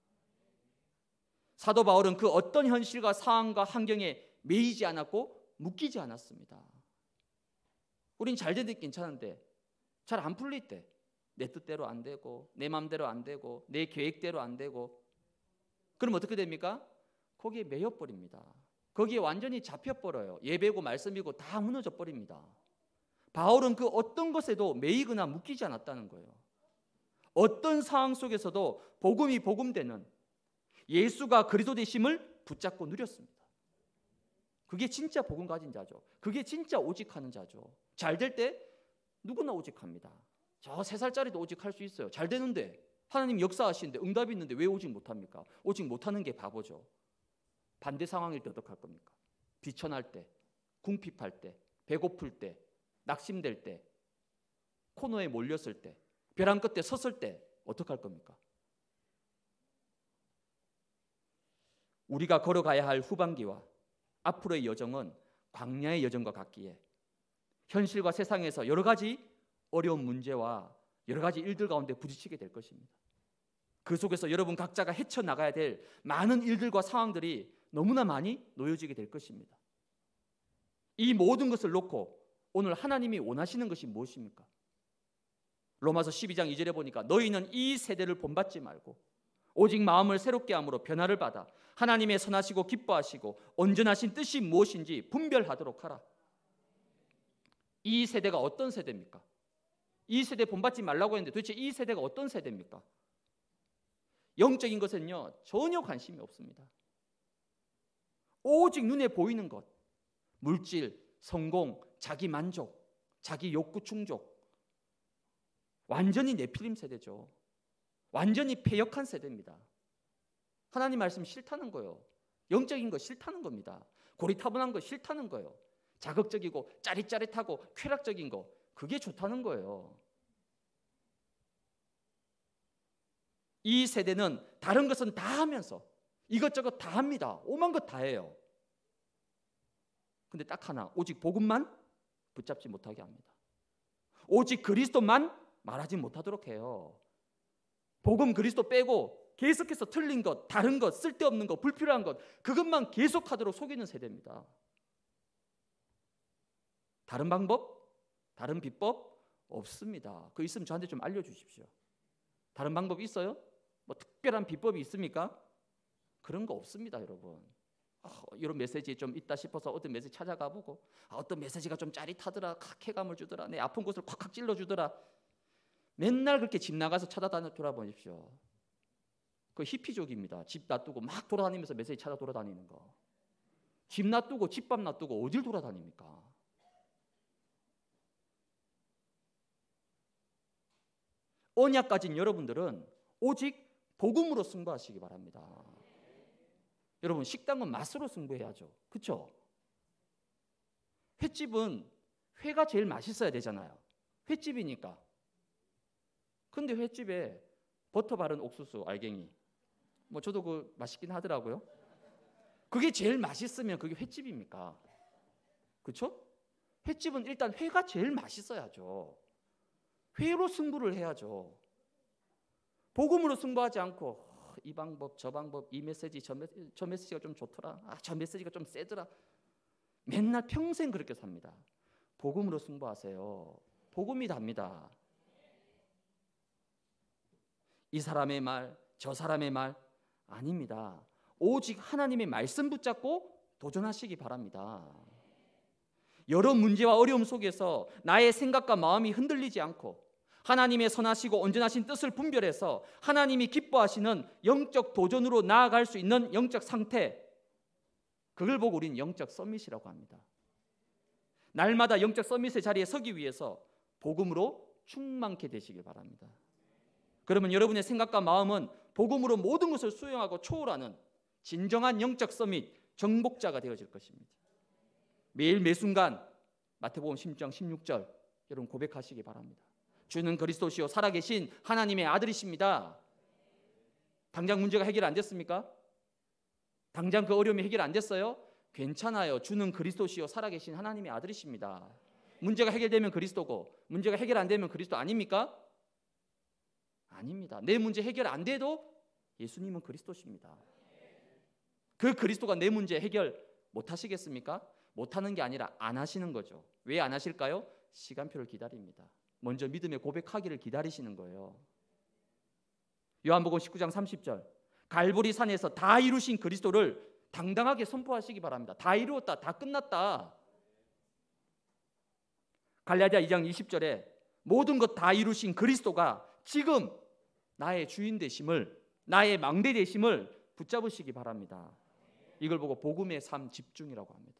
사도 바울은 그 어떤 현실과 상황과 환경에 매이지 않았고 묶이지 않았습니다. 우린 잘 되는 게 괜찮은데 잘 안 풀릴 때 내 뜻대로 안 되고 내 마음대로 안 되고 내 계획대로 안 되고 그럼 어떻게 됩니까? 거기에 매여버립니다. 거기에 완전히 잡혀버려요. 예배고 말씀이고 다 무너져 버립니다. 바울은 그 어떤 것에도 매이거나 묶이지 않았다는 거예요. 어떤 상황 속에서도 복음이 복음되는 예수가 그리스도 되심을 붙잡고 누렸습니다. 그게 진짜 복음 가진 자죠. 그게 진짜 오직하는 자죠. 잘 될 때 누구나 오직합니다. 저 세 살짜리도 오직할 수 있어요. 잘 되는데 하나님 역사하시는데 응답이 있는데 왜 오직 못합니까? 오직 못하는 게 바보죠. 반대 상황일 때 어떡할 겁니까? 비천할 때, 궁핍할 때, 배고플 때, 낙심될 때, 코너에 몰렸을 때, 벼랑 끝에 섰을 때 어떡할 겁니까? 우리가 걸어가야 할 후반기와 앞으로의 여정은 광야의 여정과 같기에 현실과 세상에서 여러 가지 어려운 문제와 여러 가지 일들 가운데 부딪히게 될 것입니다. 그 속에서 여러분 각자가 헤쳐나가야 될 많은 일들과 상황들이 너무나 많이 놓여지게 될 것입니다. 이 모든 것을 놓고 오늘 하나님이 원하시는 것이 무엇입니까? 로마서 십이 장 이 절에 보니까 너희는 이 세대를 본받지 말고 오직 마음을 새롭게 함으로 변화를 받아 하나님의 선하시고 기뻐하시고 온전하신 뜻이 무엇인지 분별하도록 하라. 이 세대가 어떤 세대입니까? 이 세대 본받지 말라고 했는데 도대체 이 세대가 어떤 세대입니까? 영적인 것은요 전혀 관심이 없습니다. 오직 눈에 보이는 것, 물질, 성공, 자기 만족, 자기 욕구 충족, 완전히 네필림 세대죠. 완전히 패역한 세대입니다. 하나님 말씀 싫다는 거예요. 영적인 거 싫다는 겁니다. 고리타분한 거 싫다는 거예요. 자극적이고 짜릿짜릿하고 쾌락적인 거, 그게 좋다는 거예요. 이 세대는 다른 것은 다 하면서 이것저것 다 합니다. 오만 것 다 해요. 근데 딱 하나, 오직 복음만 붙잡지 못하게 합니다. 오직 그리스도만 말하지 못하도록 해요. 복음 그리스도 빼고 계속해서 틀린 것, 다른 것, 쓸데없는 것, 불필요한 것, 그것만 계속하도록 속이는 세대입니다. 다른 방법, 다른 비법 없습니다. 그거 있으면 저한테 좀 알려주십시오. 다른 방법 있어요? 뭐 특별한 비법이 있습니까? 그런 거 없습니다, 여러분. 아, 이런 메시지 좀 있다 싶어서 어떤 메시지 찾아가 보고, 아, 어떤 메시지가 좀 짜릿하더라, 쾌감을 주더라, 내 아픈 곳을 콱콱 찔러주더라. 맨날 그렇게 집 나가서 찾아다녀 돌아보십시오. 그 히피족입니다. 집 놔두고 막 돌아다니면서 메시지 찾아 돌아다니는 거. 집 놔두고 집밥 놔두고 어딜 돌아다닙니까? 언약 가진 여러분들은 오직 복음으로 승부하시기 바랍니다. 여러분, 식당은 맛으로 승부해야죠. 그렇죠? 횟집은 회가 제일 맛있어야 되잖아요. 횟집이니까. 근데 횟집에 버터 바른 옥수수 알갱이, 뭐 저도 그 맛있긴 하더라고요. 그게 제일 맛있으면 그게 횟집입니까? 그렇죠? 횟집은 일단 회가 제일 맛있어야죠. 회로 승부를 해야죠. 복음으로 승부하지 않고 이 방법 저 방법, 이 메시지 저, 메시지, 저 메시지가 좀 좋더라, 아, 저 메시지가 좀 세더라, 맨날 평생 그렇게 삽니다. 복음으로 승부하세요. 복음이 답니다. 이 사람의 말, 저 사람의 말 아닙니다. 오직 하나님의 말씀 붙잡고 도전하시기 바랍니다. 여러 문제와 어려움 속에서 나의 생각과 마음이 흔들리지 않고 하나님의 선하시고 온전하신 뜻을 분별해서 하나님이 기뻐하시는 영적 도전으로 나아갈 수 있는 영적 상태, 그걸 보고 우리는 영적 서밋이라고 합니다. 날마다 영적 서밋의 자리에 서기 위해서 복음으로 충만케 되시길 바랍니다. 그러면 여러분의 생각과 마음은 복음으로 모든 것을 수용하고 초월하는 진정한 영적 서밋, 정복자가 되어질 것입니다. 매일 매순간 마태복음 십 장 십육 절 여러분 고백하시기 바랍니다. 주는 그리스도시요 살아계신 하나님의 아들이십니다. 당장 문제가 해결 안 됐습니까? 당장 그 어려움이 해결 안 됐어요? 괜찮아요. 주는 그리스도시요 살아계신 하나님의 아들이십니다. 문제가 해결되면 그리스도고 문제가 해결 안 되면 그리스도 아닙니까? 아닙니다. 내 문제 해결 안 돼도 예수님은 그리스도십니다. 그 그리스도가 내 문제 해결 못 하시겠습니까? 못하는 게 아니라 안 하시는 거죠. 왜 안 하실까요? 시간표를 기다립니다. 먼저 믿음의 고백하기를 기다리시는 거예요. 요한복음 십구 장 삼십 절 갈보리 산에서 다 이루신 그리스도를 당당하게 선포하시기 바랍니다. 다 이루었다, 다 끝났다. 갈라디아 이 장 이십 절에 모든 것 다 이루신 그리스도가 지금 나의 주인 되심을, 나의 망대 되심을 붙잡으시기 바랍니다. 이걸 보고 복음의 삶 집중이라고 합니다.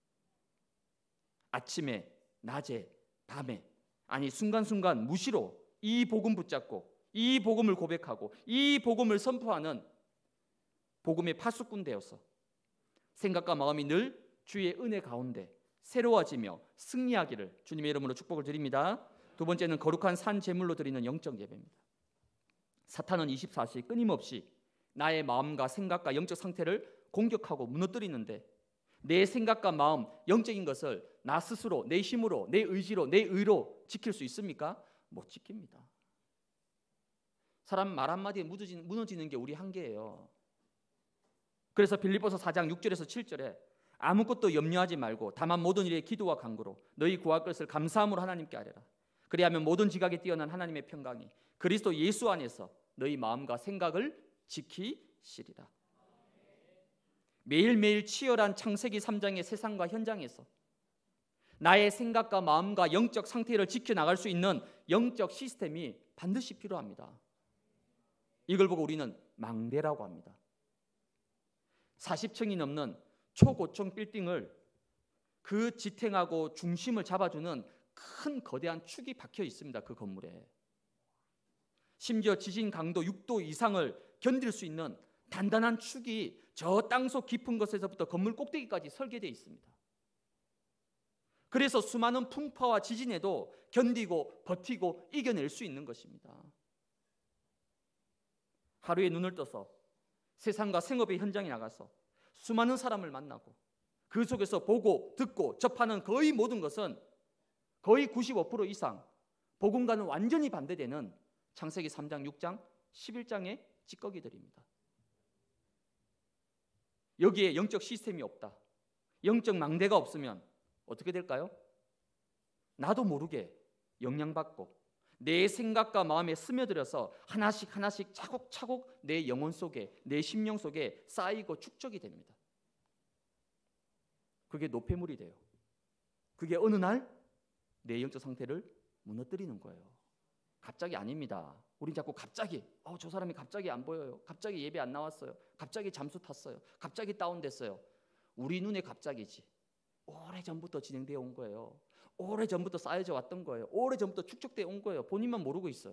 아침에, 낮에, 밤에, 아니 순간순간 무시로 이 복음 붙잡고 이 복음을 고백하고 이 복음을 선포하는 복음의 파수꾼 되어서 생각과 마음이 늘 주의 은혜 가운데 새로워지며 승리하기를 주님의 이름으로 축복을 드립니다. 두 번째는 거룩한 산 제물로 드리는 영적 예배입니다. 사탄은 이십사 시 끊임없이 나의 마음과 생각과 영적 상태를 공격하고 무너뜨리는데 내 생각과 마음, 영적인 것을 나 스스로, 내 힘으로, 내 의지로, 내 의로 지킬 수 있습니까? 못 지킵니다. 사람 말 한마디에 무너지는, 무너지는 게 우리 한계예요. 그래서 빌립보서 사 장 육 절에서 칠 절에 아무것도 염려하지 말고 다만 모든 일에 기도와 간구로 너희 구할 것을 감사함으로 하나님께 아뢰라. 그리하면 모든 지각에 뛰어난 하나님의 평강이 그리스도 예수 안에서 너희 마음과 생각을 지키시리라. 매일매일 치열한 창세기 삼 장의 세상과 현장에서 나의 생각과 마음과 영적 상태를 지켜나갈 수 있는 영적 시스템이 반드시 필요합니다. 이걸 보고 우리는 망대라고 합니다. 사십 층이 넘는 초고층 빌딩을 그 지탱하고 중심을 잡아주는 큰 거대한 축이 박혀 있습니다. 그 건물에. 심지어 지진 강도 육 도 이상을 견딜 수 있는 단단한 축이 저 땅속 깊은 곳에서부터 건물 꼭대기까지 설계되어 있습니다. 그래서 수많은 풍파와 지진에도 견디고 버티고 이겨낼 수 있는 것입니다. 하루에 눈을 떠서 세상과 생업의 현장에 나가서 수많은 사람을 만나고 그 속에서 보고 듣고 접하는 거의 모든 것은 거의 구십오 퍼센트 이상 복음과는 완전히 반대되는 창세기 삼 장, 육 장, 십일 장의 찌꺼기들입니다. 여기에 영적 시스템이 없다, 영적 망대가 없으면 어떻게 될까요? 나도 모르게 영향받고 내 생각과 마음에 스며들어서 하나씩 하나씩 차곡차곡 내 영혼 속에, 내 심령 속에 쌓이고 축적이 됩니다. 그게 노폐물이 돼요. 그게 어느 날 내 영적 상태를 무너뜨리는 거예요. 갑자기 아닙니다. 우린 자꾸 갑자기 어, 저 사람이 갑자기 안 보여요. 갑자기 예배 안 나왔어요. 갑자기 잠수 탔어요. 갑자기 다운됐어요. 우리 눈에 갑자기지. 오래전부터 진행되어 온 거예요. 오래전부터 쌓여져 왔던 거예요. 오래전부터 축적되어 온 거예요. 본인만 모르고 있어요.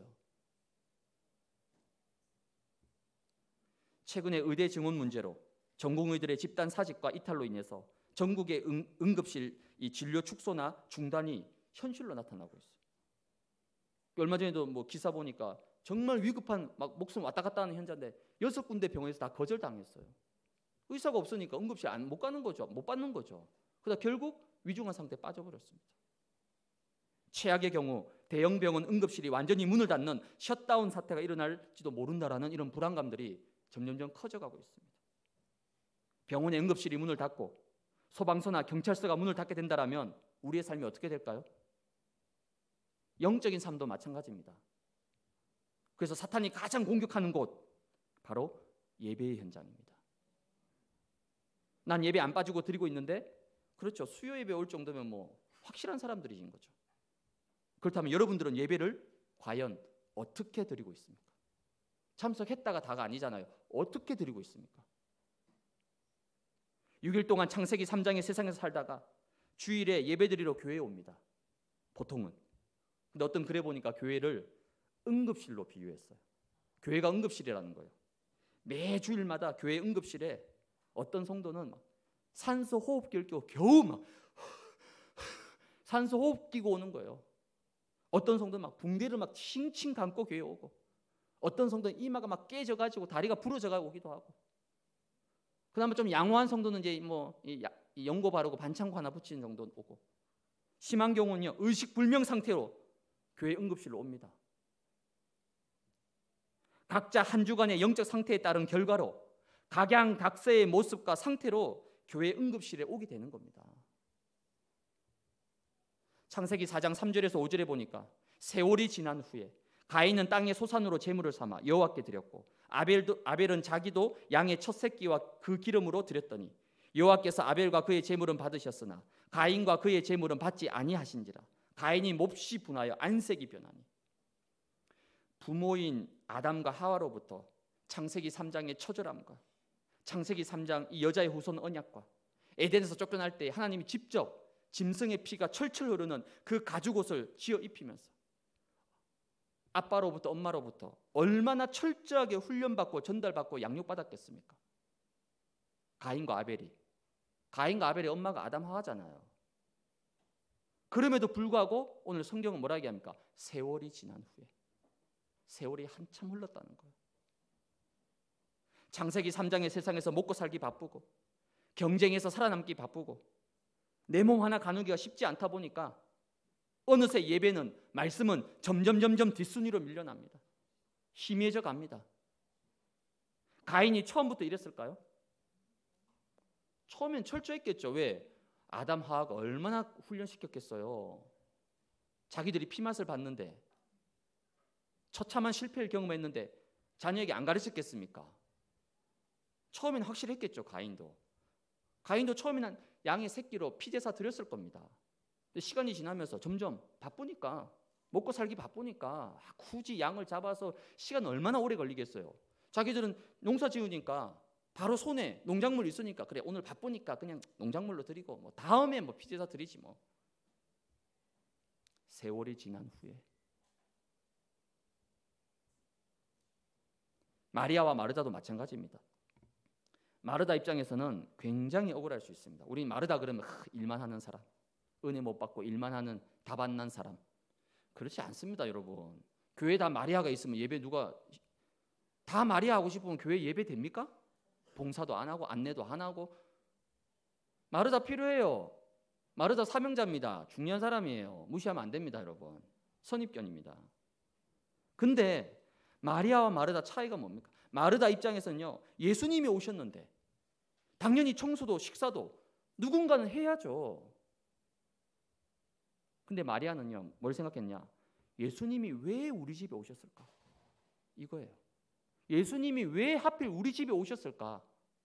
최근에 의대 증원 문제로 전공의들의 집단 사직과 이탈로 인해서 전국의 응, 응급실 이 진료 축소나 중단이 현실로 나타나고 있어요. 얼마 전에도 뭐 기사 보니까 정말 위급한 막 목숨 왔다 갔다 하는 현장인데 여섯 군데 병원에서 다 거절당했어요. 의사가 없으니까 응급실 안, 못 가는 거죠. 못 받는 거죠. 그러다 결국 위중한 상태에 빠져버렸습니다. 최악의 경우 대형 병원 응급실이 완전히 문을 닫는 셧다운 사태가 일어날지도 모른다라는 이런 불안감들이 점점점 커져가고 있습니다. 병원의 응급실이 문을 닫고 소방서나 경찰서가 문을 닫게 된다면 우리의 삶이 어떻게 될까요? 영적인 삶도 마찬가지입니다. 그래서 사탄이 가장 공격하는 곳 바로 예배의 현장입니다. 난 예배 안 빠지고 드리고 있는데 그렇죠. 수요 예배 올 정도면 뭐 확실한 사람들이신 거죠. 그렇다면 여러분들은 예배를 과연 어떻게 드리고 있습니까? 참석했다가 다가 아니잖아요. 어떻게 드리고 있습니까? 육 일 동안 창세기 삼 장의 세상에서 살다가 주일에 예배드리러 교회에 옵니다. 보통은. 근데 어떤 글에 보니까 교회를 응급실로 비유했어요. 교회가 응급실이라는 거예요. 매 주일마다 교회 응급실에 어떤 성도는 막 산소 호흡기를 끼고 겨우 막 산소 호흡 끼고 오는 거예요. 어떤 성도는 막 붕대를 막 칭칭 감고 교회 오고, 어떤 성도는 이마가 막 깨져가지고 다리가 부러져가고 오기도 하고, 그다음에 좀 양호한 성도는 이제 뭐 이 연고 바르고 반창고 하나 붙이는 정도 오고, 심한 경우는요 의식 불명 상태로 교회 응급실로 옵니다. 각자 한 주간의 영적 상태에 따른 결과로 각양각색의 모습과 상태로 교회 응급실에 오게 되는 겁니다. 창세기 사 장 삼 절에서 오 절에 보니까 세월이 지난 후에 가인은 땅의 소산으로 제물을 삼아 여호와께 드렸고 아벨도, 아벨은 자기도 양의 첫 새끼와 그 기름으로 드렸더니 여호와께서 아벨과 그의 제물은 받으셨으나 가인과 그의 제물은 받지 아니하신지라. 가인이 몹시 분하여 안색이 변하니. 부모인 아담과 하와로부터 창세기 삼 장의 처절함과 창세기 삼 장 이 여자의 후손 언약과 에덴에서 쫓겨날 때 하나님이 직접 짐승의 피가 철철 흐르는 그 가죽옷을 지어 입히면서 아빠로부터 엄마로부터 얼마나 철저하게 훈련받고 전달받고 양육받았겠습니까? 가인과 아벨이. 가인과 아벨의 엄마가 아담 하와잖아요. 그럼에도 불구하고 오늘 성경은 뭐라 얘기합니까? 세월이 지난 후에. 세월이 한참 흘렀다는 거예요. 창세기 삼 장의 세상에서 먹고 살기 바쁘고 경쟁에서 살아남기 바쁘고 내 몸 하나 가누기가 쉽지 않다 보니까 어느새 예배는, 말씀은 점점 점점 뒷순위로 밀려납니다. 희미해져 갑니다. 가인이 처음부터 이랬을까요? 처음엔 철저했겠죠. 왜? 아담 하와가 얼마나 훈련시켰겠어요. 자기들이 피맛을 봤는데, 처참한 실패를 경험했는데 자녀에게 안 가르쳤겠습니까? 처음엔 확실했겠죠. 가인도 가인도 처음에는 양의 새끼로 피제사 드렸을 겁니다. 근데 시간이 지나면서 점점 바쁘니까, 먹고 살기 바쁘니까 아, 굳이 양을 잡아서 시간 얼마나 오래 걸리겠어요. 자기들은 농사 지으니까 바로 손에 농작물 있으니까, 그래 오늘 바쁘니까 그냥 농작물로 드리고 뭐 다음에 뭐 피제사 드리지 뭐. 세월이 지난 후에 마리아와 마르다도 마찬가지입니다. 마르다 입장에서는 굉장히 억울할 수 있습니다. 우리 마르다 그러면 하, 일만 하는 사람, 은혜 못 받고 일만 하는 다반난 사람. 그렇지 않습니다, 여러분. 교회 다 마리아가 있으면 예배 누가 다 마리아 하고 싶으면 교회 예배 됩니까? 봉사도 안 하고 안내도 안 하고. 마르다 필요해요. 마르다 사명자입니다. 중요한 사람이에요. 무시하면 안 됩니다, 여러분. 선입견입니다. 근데 마리아와 마르다 차이가 뭡니까? 마르다 입장에서는요, 예수님이 오셨는데 당연히 청소도 식사도 누군가는 해야죠. 근데 마리아는요, 뭘 생각했냐? 예수님이 왜 우리 집에 오셨을까? 이거예요. 예수님이 왜 하필 우리 집에 오셨을까?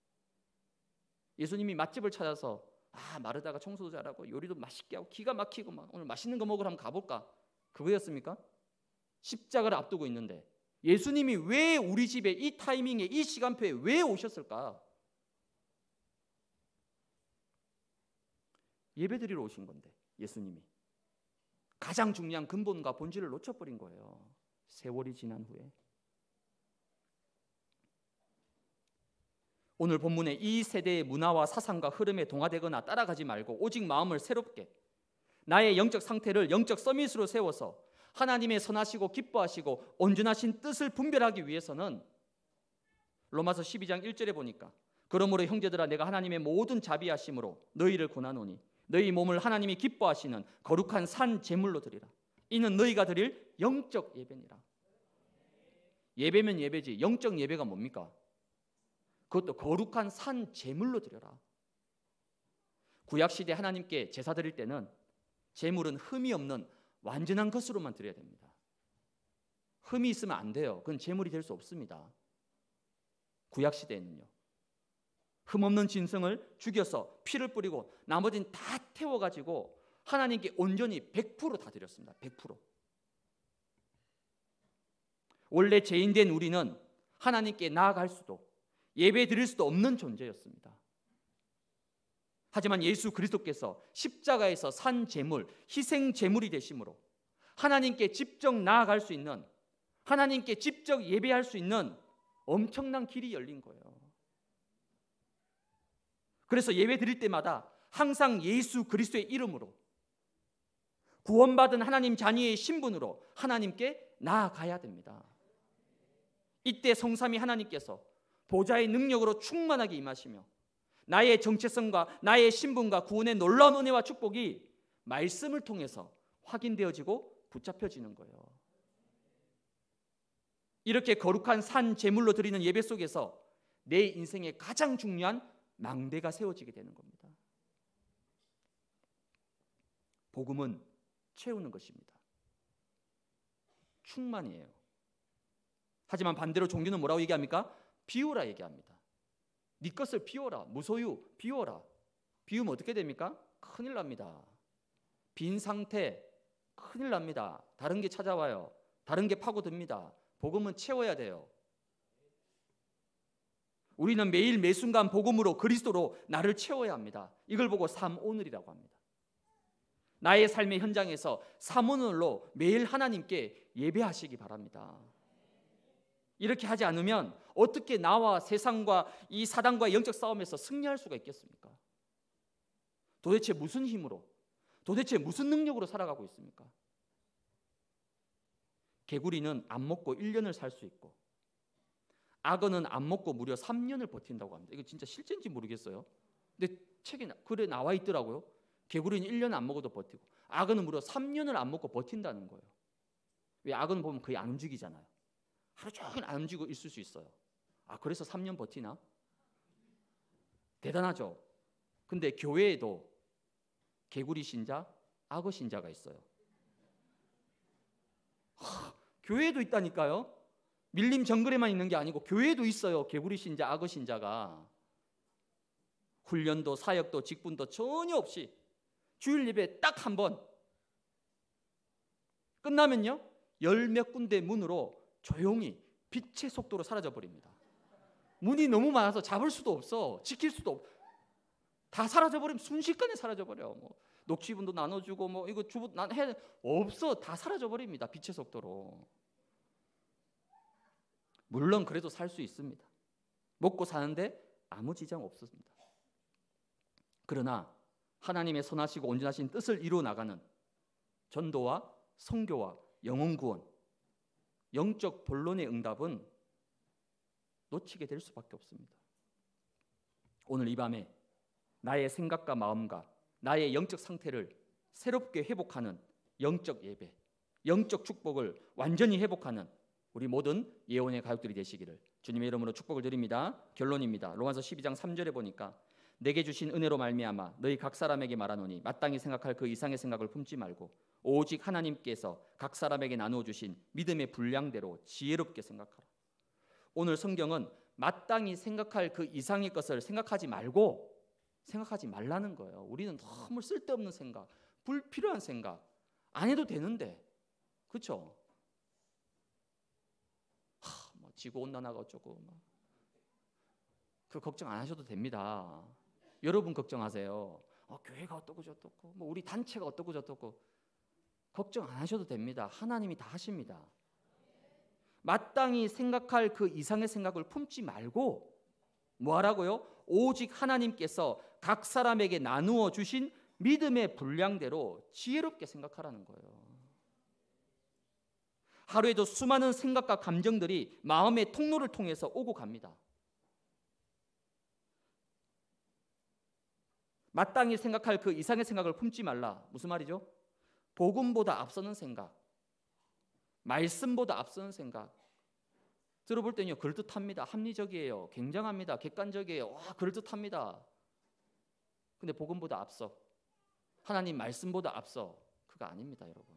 예수님이 맛집을 찾아서 아 마르다가 청소도 잘하고 요리도 맛있게 하고 기가 막히고 막 오늘 맛있는 거 먹으러 한번 가볼까? 그거였습니까? 십자가를 앞두고 있는데 예수님이 왜 우리 집에 이 타이밍에 이 시간표에 왜 오셨을까? 예배드리러 오신 건데 예수님이 가장 중요한 근본과 본질을 놓쳐버린 거예요. 세월이 지난 후에. 오늘 본문의 이 세대의 문화와 사상과 흐름에 동화되거나 따라가지 말고 오직 마음을 새롭게 나의 영적 상태를 영적 서밋으로 세워서 하나님의 선하시고 기뻐하시고 온전하신 뜻을 분별하기 위해서는 로마서 십이 장 일 절에 보니까 그러므로 형제들아 내가 하나님의 모든 자비하심으로 너희를 권하노니 너희 몸을 하나님이 기뻐하시는 거룩한 산 제물로 드리라. 이는 너희가 드릴 영적 예배니라. 예배면 예배지 영적 예배가 뭡니까? 그것도 거룩한 산 제물로 드려라. 구약시대 하나님께 제사 드릴 때는 제물은 흠이 없는 완전한 것으로만 드려야 됩니다. 흠이 있으면 안 돼요. 그건 제물이 될 수 없습니다. 구약시대에는요. 흠 없는 짐승을 죽여서 피를 뿌리고 나머지는 다 태워가지고 하나님께 온전히 백 퍼센트 다 드렸습니다. 백 퍼센트. 원래 죄인된 우리는 하나님께 나아갈 수도 예배 드릴 수도 없는 존재였습니다. 하지만 예수 그리스도께서 십자가에서 산 제물, 희생 제물이 되심으로 하나님께 직접 나아갈 수 있는, 하나님께 직접 예배할 수 있는 엄청난 길이 열린 거예요. 그래서 예배 드릴 때마다 항상 예수 그리스도의 이름으로 구원받은 하나님 자녀의 신분으로 하나님께 나아가야 됩니다. 이때 성삼위 하나님께서 보좌의 능력으로 충만하게 임하시며 나의 정체성과 나의 신분과 구원의 놀라운 은혜와 축복이 말씀을 통해서 확인되어지고 붙잡혀지는 거예요. 이렇게 거룩한 산 제물로 드리는 예배 속에서 내 인생의 가장 중요한 망대가 세워지게 되는 겁니다. 복음은 채우는 것입니다. 충만이에요. 하지만 반대로 종교는 뭐라고 얘기합니까? 비우라 얘기합니다. 네 것을 비워라. 무소유 비워라. 비우면 어떻게 됩니까? 큰일 납니다. 빈 상태 큰일 납니다. 다른 게 찾아와요. 다른 게 파고듭니다. 복음은 채워야 돼요. 우리는 매일 매순간 복음으로 그리스도로 나를 채워야 합니다. 이걸 보고 삼오늘이라고 합니다. 나의 삶의 현장에서 삼오늘로 매일 하나님께 예배하시기 바랍니다. 이렇게 하지 않으면 어떻게 나와 세상과 이 사단과의 영적 싸움에서 승리할 수가 있겠습니까? 도대체 무슨 힘으로, 도대체 무슨 능력으로 살아가고 있습니까? 개구리는 안 먹고 일 년을 살 수 있고 악어는 안 먹고 무려 삼 년을 버틴다고 합니다. 이거 진짜 실제인지 모르겠어요. 근데 책에 글에 나와 있더라고요. 개구리는 일 년 안 먹어도 버티고 악어는 무려 삼 년을 안 먹고 버틴다는 거예요. 왜? 악어는 보면 거의 안 움직이잖아요. 하루 종일 안 움직이고 있을 수 있어요. 아, 그래서 삼 년 버티나? 대단하죠. 근데 교회에도 개구리 신자, 악어 신자가 있어요. 하, 교회에도 있다니까요. 밀림 정글에만 있는 게 아니고 교회에도 있어요. 개구리 신자, 악어 신자가. 훈련도 사역도 직분도 전혀 없이 주일 예배 딱 한 번 끝나면요, 열 몇 군데 문으로 조용히 빛의 속도로 사라져 버립니다. 문이 너무 많아서 잡을 수도 없어, 지킬 수도 없. 다 사라져 버리면 순식간에 사라져 버려. 뭐 녹취분도 나눠주고 뭐 이거 주부 난 해 없어, 다 사라져 버립니다. 빛의 속도로. 물론 그래도 살 수 있습니다. 먹고 사는데 아무 지장 없습니다. 그러나 하나님의 선하시고 온전하신 뜻을 이루어 나가는 전도와 선교와 영혼 구원, 영적 본론의 응답은 놓치게 될 수밖에 없습니다. 오늘 이 밤에 나의 생각과 마음과 나의 영적 상태를 새롭게 회복하는 영적 예배, 영적 축복을 완전히 회복하는 우리 모든 예언의 가족들이 되시기를 주님의 이름으로 축복을 드립니다. 결론입니다. 로마서 십이 장 삼 절에 보니까 내게 주신 은혜로 말미암아 너희 각 사람에게 말하노니 마땅히 생각할 그 이상의 생각을 품지 말고 오직 하나님께서 각 사람에게 나누어 주신 믿음의 분량대로 지혜롭게 생각하라. 오늘 성경은 마땅히 생각할 그 이상의 것을 생각하지 말고 생각하지 말라는 거예요. 우리는 너무 쓸데없는 생각, 불필요한 생각 안 해도 되는데, 그렇죠? 하, 뭐 지구 온난화가 어쩌고 뭐. 그 걱정 안 하셔도 됩니다. 여러분 걱정하세요. 어, 교회가 어떻고 저떻고 뭐 우리 단체가 어떻고 저떻고 걱정 안 하셔도 됩니다. 하나님이 다 하십니다. 마땅히 생각할 그 이상의 생각을 품지 말고 뭐 하라고요? 오직 하나님께서 각 사람에게 나누어 주신 믿음의 분량대로 지혜롭게 생각하라는 거예요. 하루에도 수많은 생각과 감정들이 마음의 통로를 통해서 오고 갑니다. 마땅히 생각할 그 이상의 생각을 품지 말라. 무슨 말이죠? 복음보다 앞서는 생각, 말씀보다 앞서는 생각. 들어볼 때는요, 그럴듯합니다. 합리적이에요. 굉장합니다. 객관적이에요. 와, 그럴듯합니다. 근데 복음보다 앞서, 하나님 말씀보다 앞서, 그거 아닙니다, 여러분.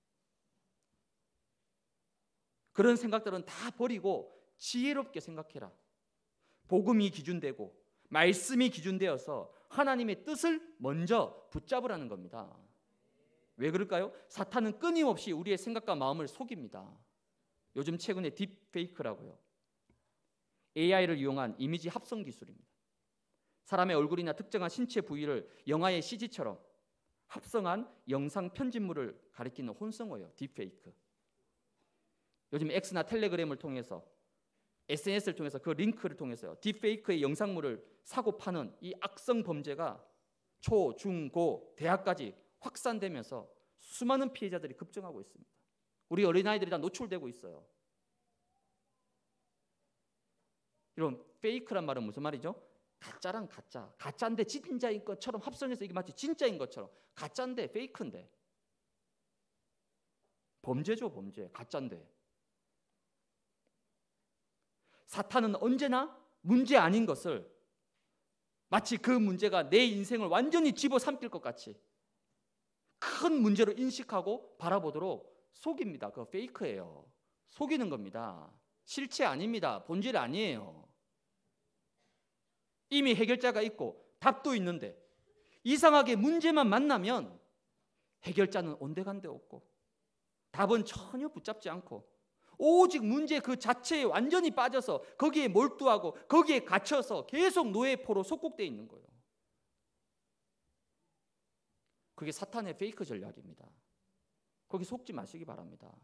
그런 생각들은 다 버리고 지혜롭게 생각해라. 복음이 기준되고 말씀이 기준되어서 하나님의 뜻을 먼저 붙잡으라는 겁니다. 왜 그럴까요? 사탄은 끊임없이 우리의 생각과 마음을 속입니다. 요즘 최근에 딥페이크라고요. 에이아이를 이용한 이미지 합성 기술입니다. 사람의 얼굴이나 특정한 신체 부위를 영화의 씨지처럼 합성한 영상 편집물을 가리키는 혼성어예요. 딥페이크. 요즘 X나 텔레그램을 통해서 에스엔에스를 통해서 그 링크를 통해서요, 딥페이크의 영상물을 사고 파는 이 악성 범죄가 초, 중, 고, 대학까지 확산되면서 수많은 피해자들이 급증하고 있습니다. 우리 어린아이들이 다 노출되고 있어요. 이런 페이크란 말은 무슨 말이죠? 가짜랑 가짜, 가짜인데 진짜인 것처럼 합성해서 이게 마치 진짜인 것처럼, 가짜인데 페이크인데 범죄죠, 범죄. 가짜인데. 사탄은 언제나 문제 아닌 것을 마치 그 문제가 내 인생을 완전히 집어삼킬 것 같이 큰 문제로 인식하고 바라보도록 속입니다. 그거 페이크예요. 속이는 겁니다. 실체 아닙니다. 본질 아니에요. 이미 해결자가 있고 답도 있는데 이상하게 문제만 만나면 해결자는 온데간데 없고 답은 전혀 붙잡지 않고 오직 문제 그 자체에 완전히 빠져서 거기에 몰두하고 거기에 갇혀서 계속 노예포로 속국되어 있는 거예요. 그게 사탄의 페이크 전략입니다. 거기 속지 마시기 바랍니다.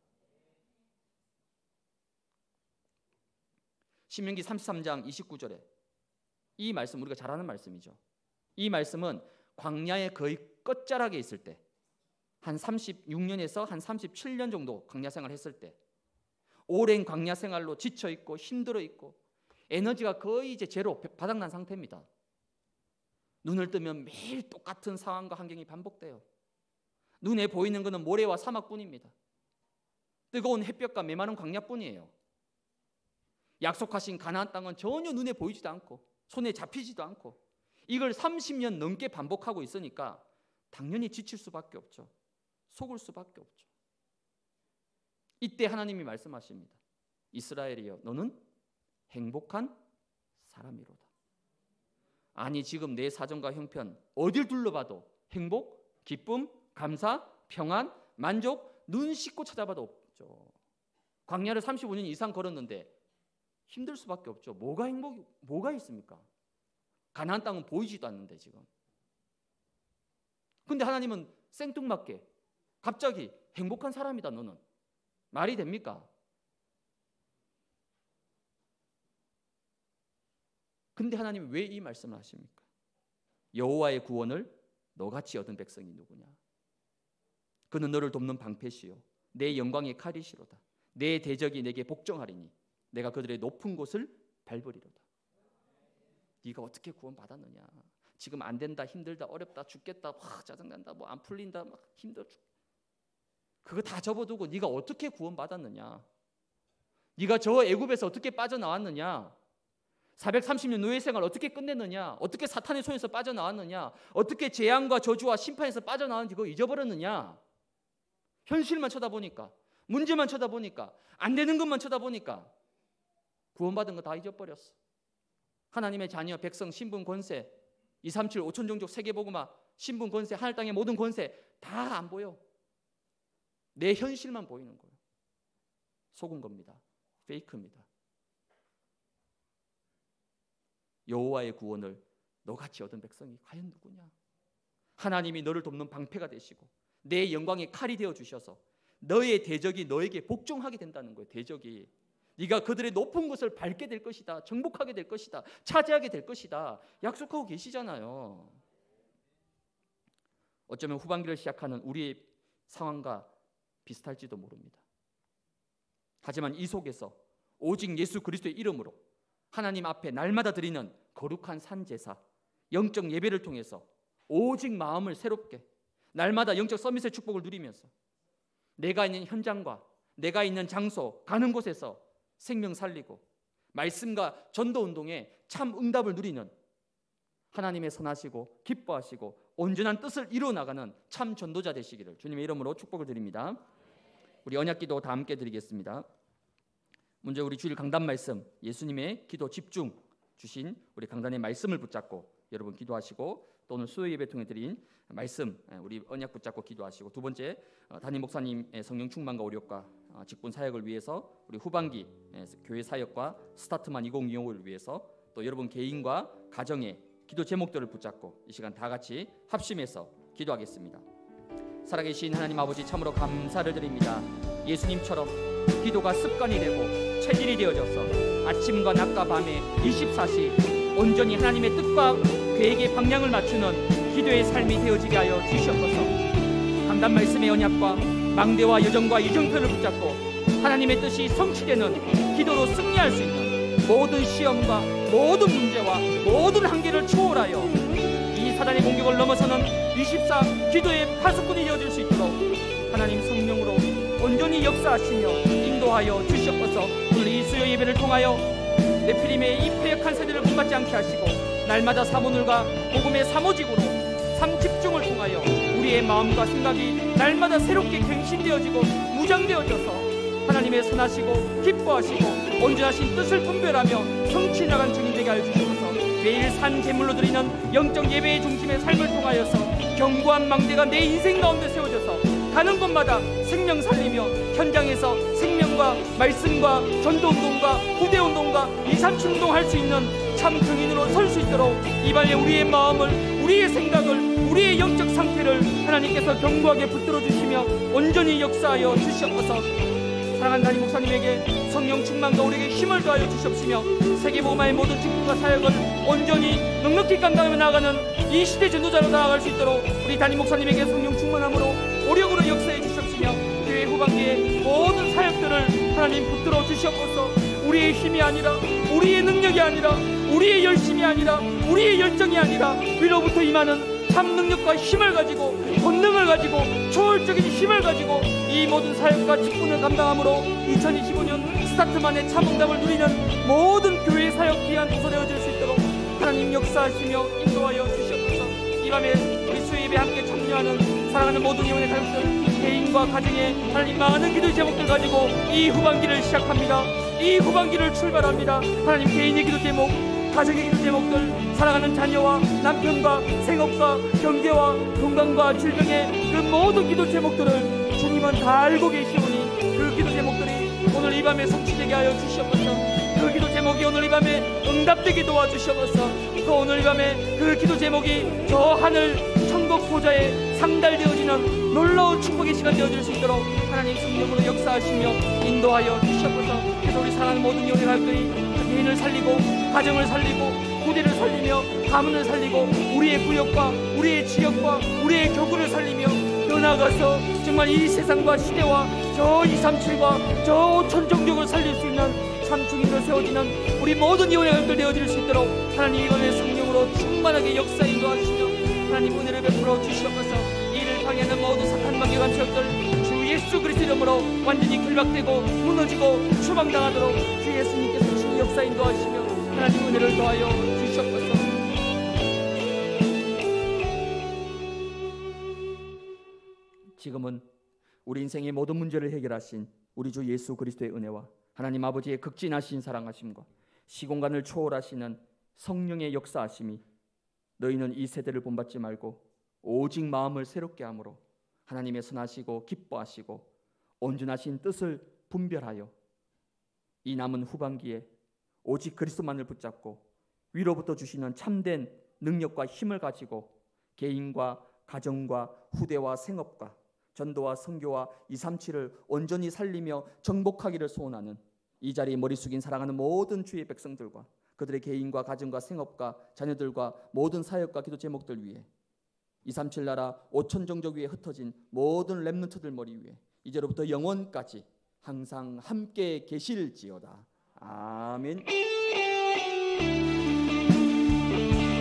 신명기 삼십삼 장 이십구 절에 이 말씀, 우리가 잘 아는 말씀이죠. 이 말씀은 광야에 거의 끝자락에 있을 때, 한 삼십육 년에서 한 삼십칠 년 정도 광야 생활을 했을 때, 오랜 광야 생활로 지쳐 있고 힘들어 있고 에너지가 거의 이제 제로, 바닥난 상태입니다. 눈을 뜨면 매일 똑같은 상황과 환경이 반복돼요. 눈에 보이는 것은 모래와 사막뿐입니다. 뜨거운 햇볕과 메마른 광야뿐이에요. 약속하신 가나안 땅은 전혀 눈에 보이지도 않고 손에 잡히지도 않고 이걸 삼십 년 넘게 반복하고 있으니까 당연히 지칠 수밖에 없죠. 속을 수밖에 없죠. 이때 하나님이 말씀하십니다. 이스라엘이여, 너는 행복한 사람이로다. 아니, 지금 내 사정과 형편 어딜 둘러봐도 행복, 기쁨, 감사, 평안, 만족 눈 씻고 찾아봐도 없죠. 광야를 삼십오 년 이상 걸었는데 힘들 수밖에 없죠. 뭐가 행복이 뭐가 있습니까? 가나안 땅은 보이지도 않는데 지금. 근데 하나님은 생뚱맞게 갑자기 행복한 사람이다 너는. 말이 됩니까? 근데 하나님이 왜 이 말씀을 하십니까? 여호와의 구원을 너같이 얻은 백성이 누구냐? 그는 너를 돕는 방패시요 내 영광의 칼이시로다. 내 대적이 내게 복종하리니 내가 그들의 높은 곳을 밟으리로다. 네가 어떻게 구원받았느냐? 지금 안 된다, 힘들다, 어렵다, 죽겠다, 와, 짜증난다, 뭐 안 풀린다, 막 힘들어 죽. 그거 다 접어두고 네가 어떻게 구원받았느냐? 네가 저 애굽에서 어떻게 빠져나왔느냐? 사백삼십 년 노예 생활 어떻게 끝냈느냐? 어떻게 사탄의 손에서 빠져나왔느냐? 어떻게 재앙과 저주와 심판에서 빠져나왔는지 그거 잊어버렸느냐? 현실만 쳐다보니까, 문제만 쳐다보니까, 안 되는 것만 쳐다보니까 구원받은 거 다 잊어버렸어. 하나님의 자녀, 백성, 신분, 권세, 이삼칠 오천 종족 세계복음화, 신분, 권세, 하늘 땅의 모든 권세 다 안 보여. 내 현실만 보이는 거예요. 속은 겁니다. 페이크입니다. 여호와의 구원을 너같이 얻은 백성이 과연 누구냐? 하나님이 너를 돕는 방패가 되시고 내 영광의 칼이 되어 주셔서 너의 대적이 너에게 복종하게 된다는 거예요. 대적이 네가 그들의 높은 곳을 밟게 될 것이다. 정복하게 될 것이다. 차지하게 될 것이다. 약속하고 계시잖아요. 어쩌면 후반기를 시작하는 우리의 상황과 비슷할지도 모릅니다. 하지만 이 속에서 오직 예수 그리스도의 이름으로 하나님 앞에 날마다 드리는 거룩한 산제사, 영적 예배를 통해서 오직 마음을 새롭게 날마다 영적 서밋의 축복을 누리면서 내가 있는 현장과 내가 있는 장소, 가는 곳에서 생명 살리고 말씀과 전도운동에 참 응답을 누리는 하나님의 선하시고 기뻐하시고 온전한 뜻을 이루어나가는 참 전도자 되시기를 주님의 이름으로 축복을 드립니다. 우리 언약기도 다 함께 드리겠습니다. 먼저 우리 주일 강단 말씀, 예수님의 기도 집중 주신 우리 강단의 말씀을 붙잡고 여러분 기도하시고, 또 오늘 수요 예배 통해 드린 말씀 우리 언약 붙잡고 기도하시고, 두 번째 담임 목사님의 성령 충만과 오력과 직분 사역을 위해서 우리 후반기 교회 사역과 스타트만 이천이십오를 위해서 또 여러분 개인과 가정의 기도 제목들을 붙잡고 이 시간 다 같이 합심해서 기도하겠습니다. 살아계신 하나님 아버지, 참으로 감사를 드립니다. 예수님처럼 기도가 습관이 되고 체질이 되어져서 아침과 낮과 밤에 이십사 시 온전히 하나님의 뜻과 계획의 방향을 맞추는 기도의 삶이 되어지게 하여 주시옵소서. 강단 말씀의 언약과 망대와 여정과 이정표를 붙잡고 하나님의 뜻이 성취되는 기도로 승리할 수 있는 모든 시험과 모든 문제와 모든 한계를 초월하여 이 사단의 공격을 넘어서는 이십사 기도의 파수꾼이 되어질 수 있도록 하나님 성령으로 온전히 역사하시며 인도하여 주시옵소서. 오늘 이 수요 예배를 통하여 네피림의 이 패역한 세대를 본받지 않게 하시고 날마다 사모늘과 복음의 사모직으로 삼집중을 통하여 우리의 마음과 생각이 날마다 새롭게 갱신되어지고 무장되어져서 하나님의 선하시고 기뻐하시고 온전하신 뜻을 분별하며 성취해 나간 증인 되게 하여 주시옵소서. 매일 산 제물로 드리는 영적 예배의 중심의 삶을 통하여서 견고한 망대가 내 인생 가운데 세워져서 가는 곳마다 생명 살리며 현장에서 생명과 말씀과 전도운동과 후대운동과 이삼칠운동 할 수 있는 참 증인으로 설 수 있도록 이발에 우리의 마음을, 우리의 생각을, 우리의 영적 상태를 하나님께서 견고하게 붙들어 주시며 온전히 역사하여 주시옵소서. 사랑하는 담임 목사님에게 성령 충만과 우리에게 힘을 더하여 주시옵시며 세계복음화의 모든 직분과 사역을 온전히 넉넉히 감당하며 나아가는 이 시대 전도자로 나아갈 수 있도록 우리 담임 목사님에게 성령 충만함으로 오력으로 역사해 주시옵시며 교회 후반기에 모든 사역들을 하나님 붙들어 주시옵소서. 우리의 힘이 아니라, 우리의 능력이 아니라, 우리의 열심이 아니라, 우리의 열정이 아니라 위로부터 임하는 참 능력과 힘을 가지고, 권능을 가지고, 초월적인 힘을 가지고 이 모든 사역과 직분을 감당함으로 이천이십오 년 스타트만의 참응답을 누리는 모든 교회 사역 귀한 도서 되어질 수 있도록 하나님 역사하시며 인도하여 주시옵소서. 이 밤에 우리 수요 예배 함께 참여하는 사랑하는 모든 영혼의 가족들, 개인과 가정에 하나님 많은 기도의 제목들 가지고 이 후반기를 시작합니다. 이 후반기를 출발합니다. 하나님 개인의 기도 제목, 가정의 기도 제목들, 사랑하는 자녀와 남편과 생업과 경제와 건강과 질병의 그 모든 기도 제목들을 주님은 다 알고 계시오니 그 기도 제목들이 오늘 이 밤에 성취되게 하여 주시옵소서. 그 기도 제목이 오늘 이 밤에 응답되게 도와주시옵소서. 또 오늘 이 밤에 그 기도 제목이 저 하늘 천국 보좌에 상달되어지는 놀라운 축복의 시간 되어질 수 있도록 하나님 성령으로 역사하시며 인도하여 주시옵소서. 그래서 우리 사랑하는 모든 영혼의 가족들이 개인을 살리고 가정을 살리고 후대를 살리며 가문을 살리고 우리의 구역과 우리의 지역과 우리의 교구를 살리며 더 나아가서 정말 이 세상과 시대와 저 이삼칠과 저 오천 종족을 살릴 수 있는 삼층인으로 세워지는 우리 모든 영혼의 가족들 되어질 수 있도록 하나님 이번에 성령으로 충만하게 역사 인도하시며 하나님 은혜를 베풀어 주시옵소서. 이를 방해하는 모든 사탄 막역한 세력들 주 예수 그리스도 이름으로 완전히 결박되고 무너지고 추방당하도록 주 예수님께서 친히 역사 인도하시며 하나님 은혜를 더하여 주시옵소서. 지금은 우리 인생의 모든 문제를 해결하신 우리 주 예수 그리스도의 은혜와 하나님 아버지의 극진하신 사랑하심과 시공간을 초월하시는 성령의 역사하심이 너희는 이 세대를 본받지 말고 오직 마음을 새롭게 함으로 하나님의 선하시고 기뻐하시고 온전하신 뜻을 분별하여 이 남은 후반기에 오직 그리스도만을 붙잡고 위로부터 주시는 참된 능력과 힘을 가지고 개인과 가정과 후대와 생업과 전도와 선교와 이삼칠을 온전히 살리며 정복하기를 소원하는 이 자리에 머리 숙인 사랑하는 모든 주의 백성들과 그들의 개인과 가정과 생업과 자녀들과 모든 사역과 기도 제목들 위해 이삼칠 나라 오천 종족 위에 흩어진 모든 렘넌트들 머리 위에 이제로부터 영원까지 항상 함께 계실지어다. 아멘.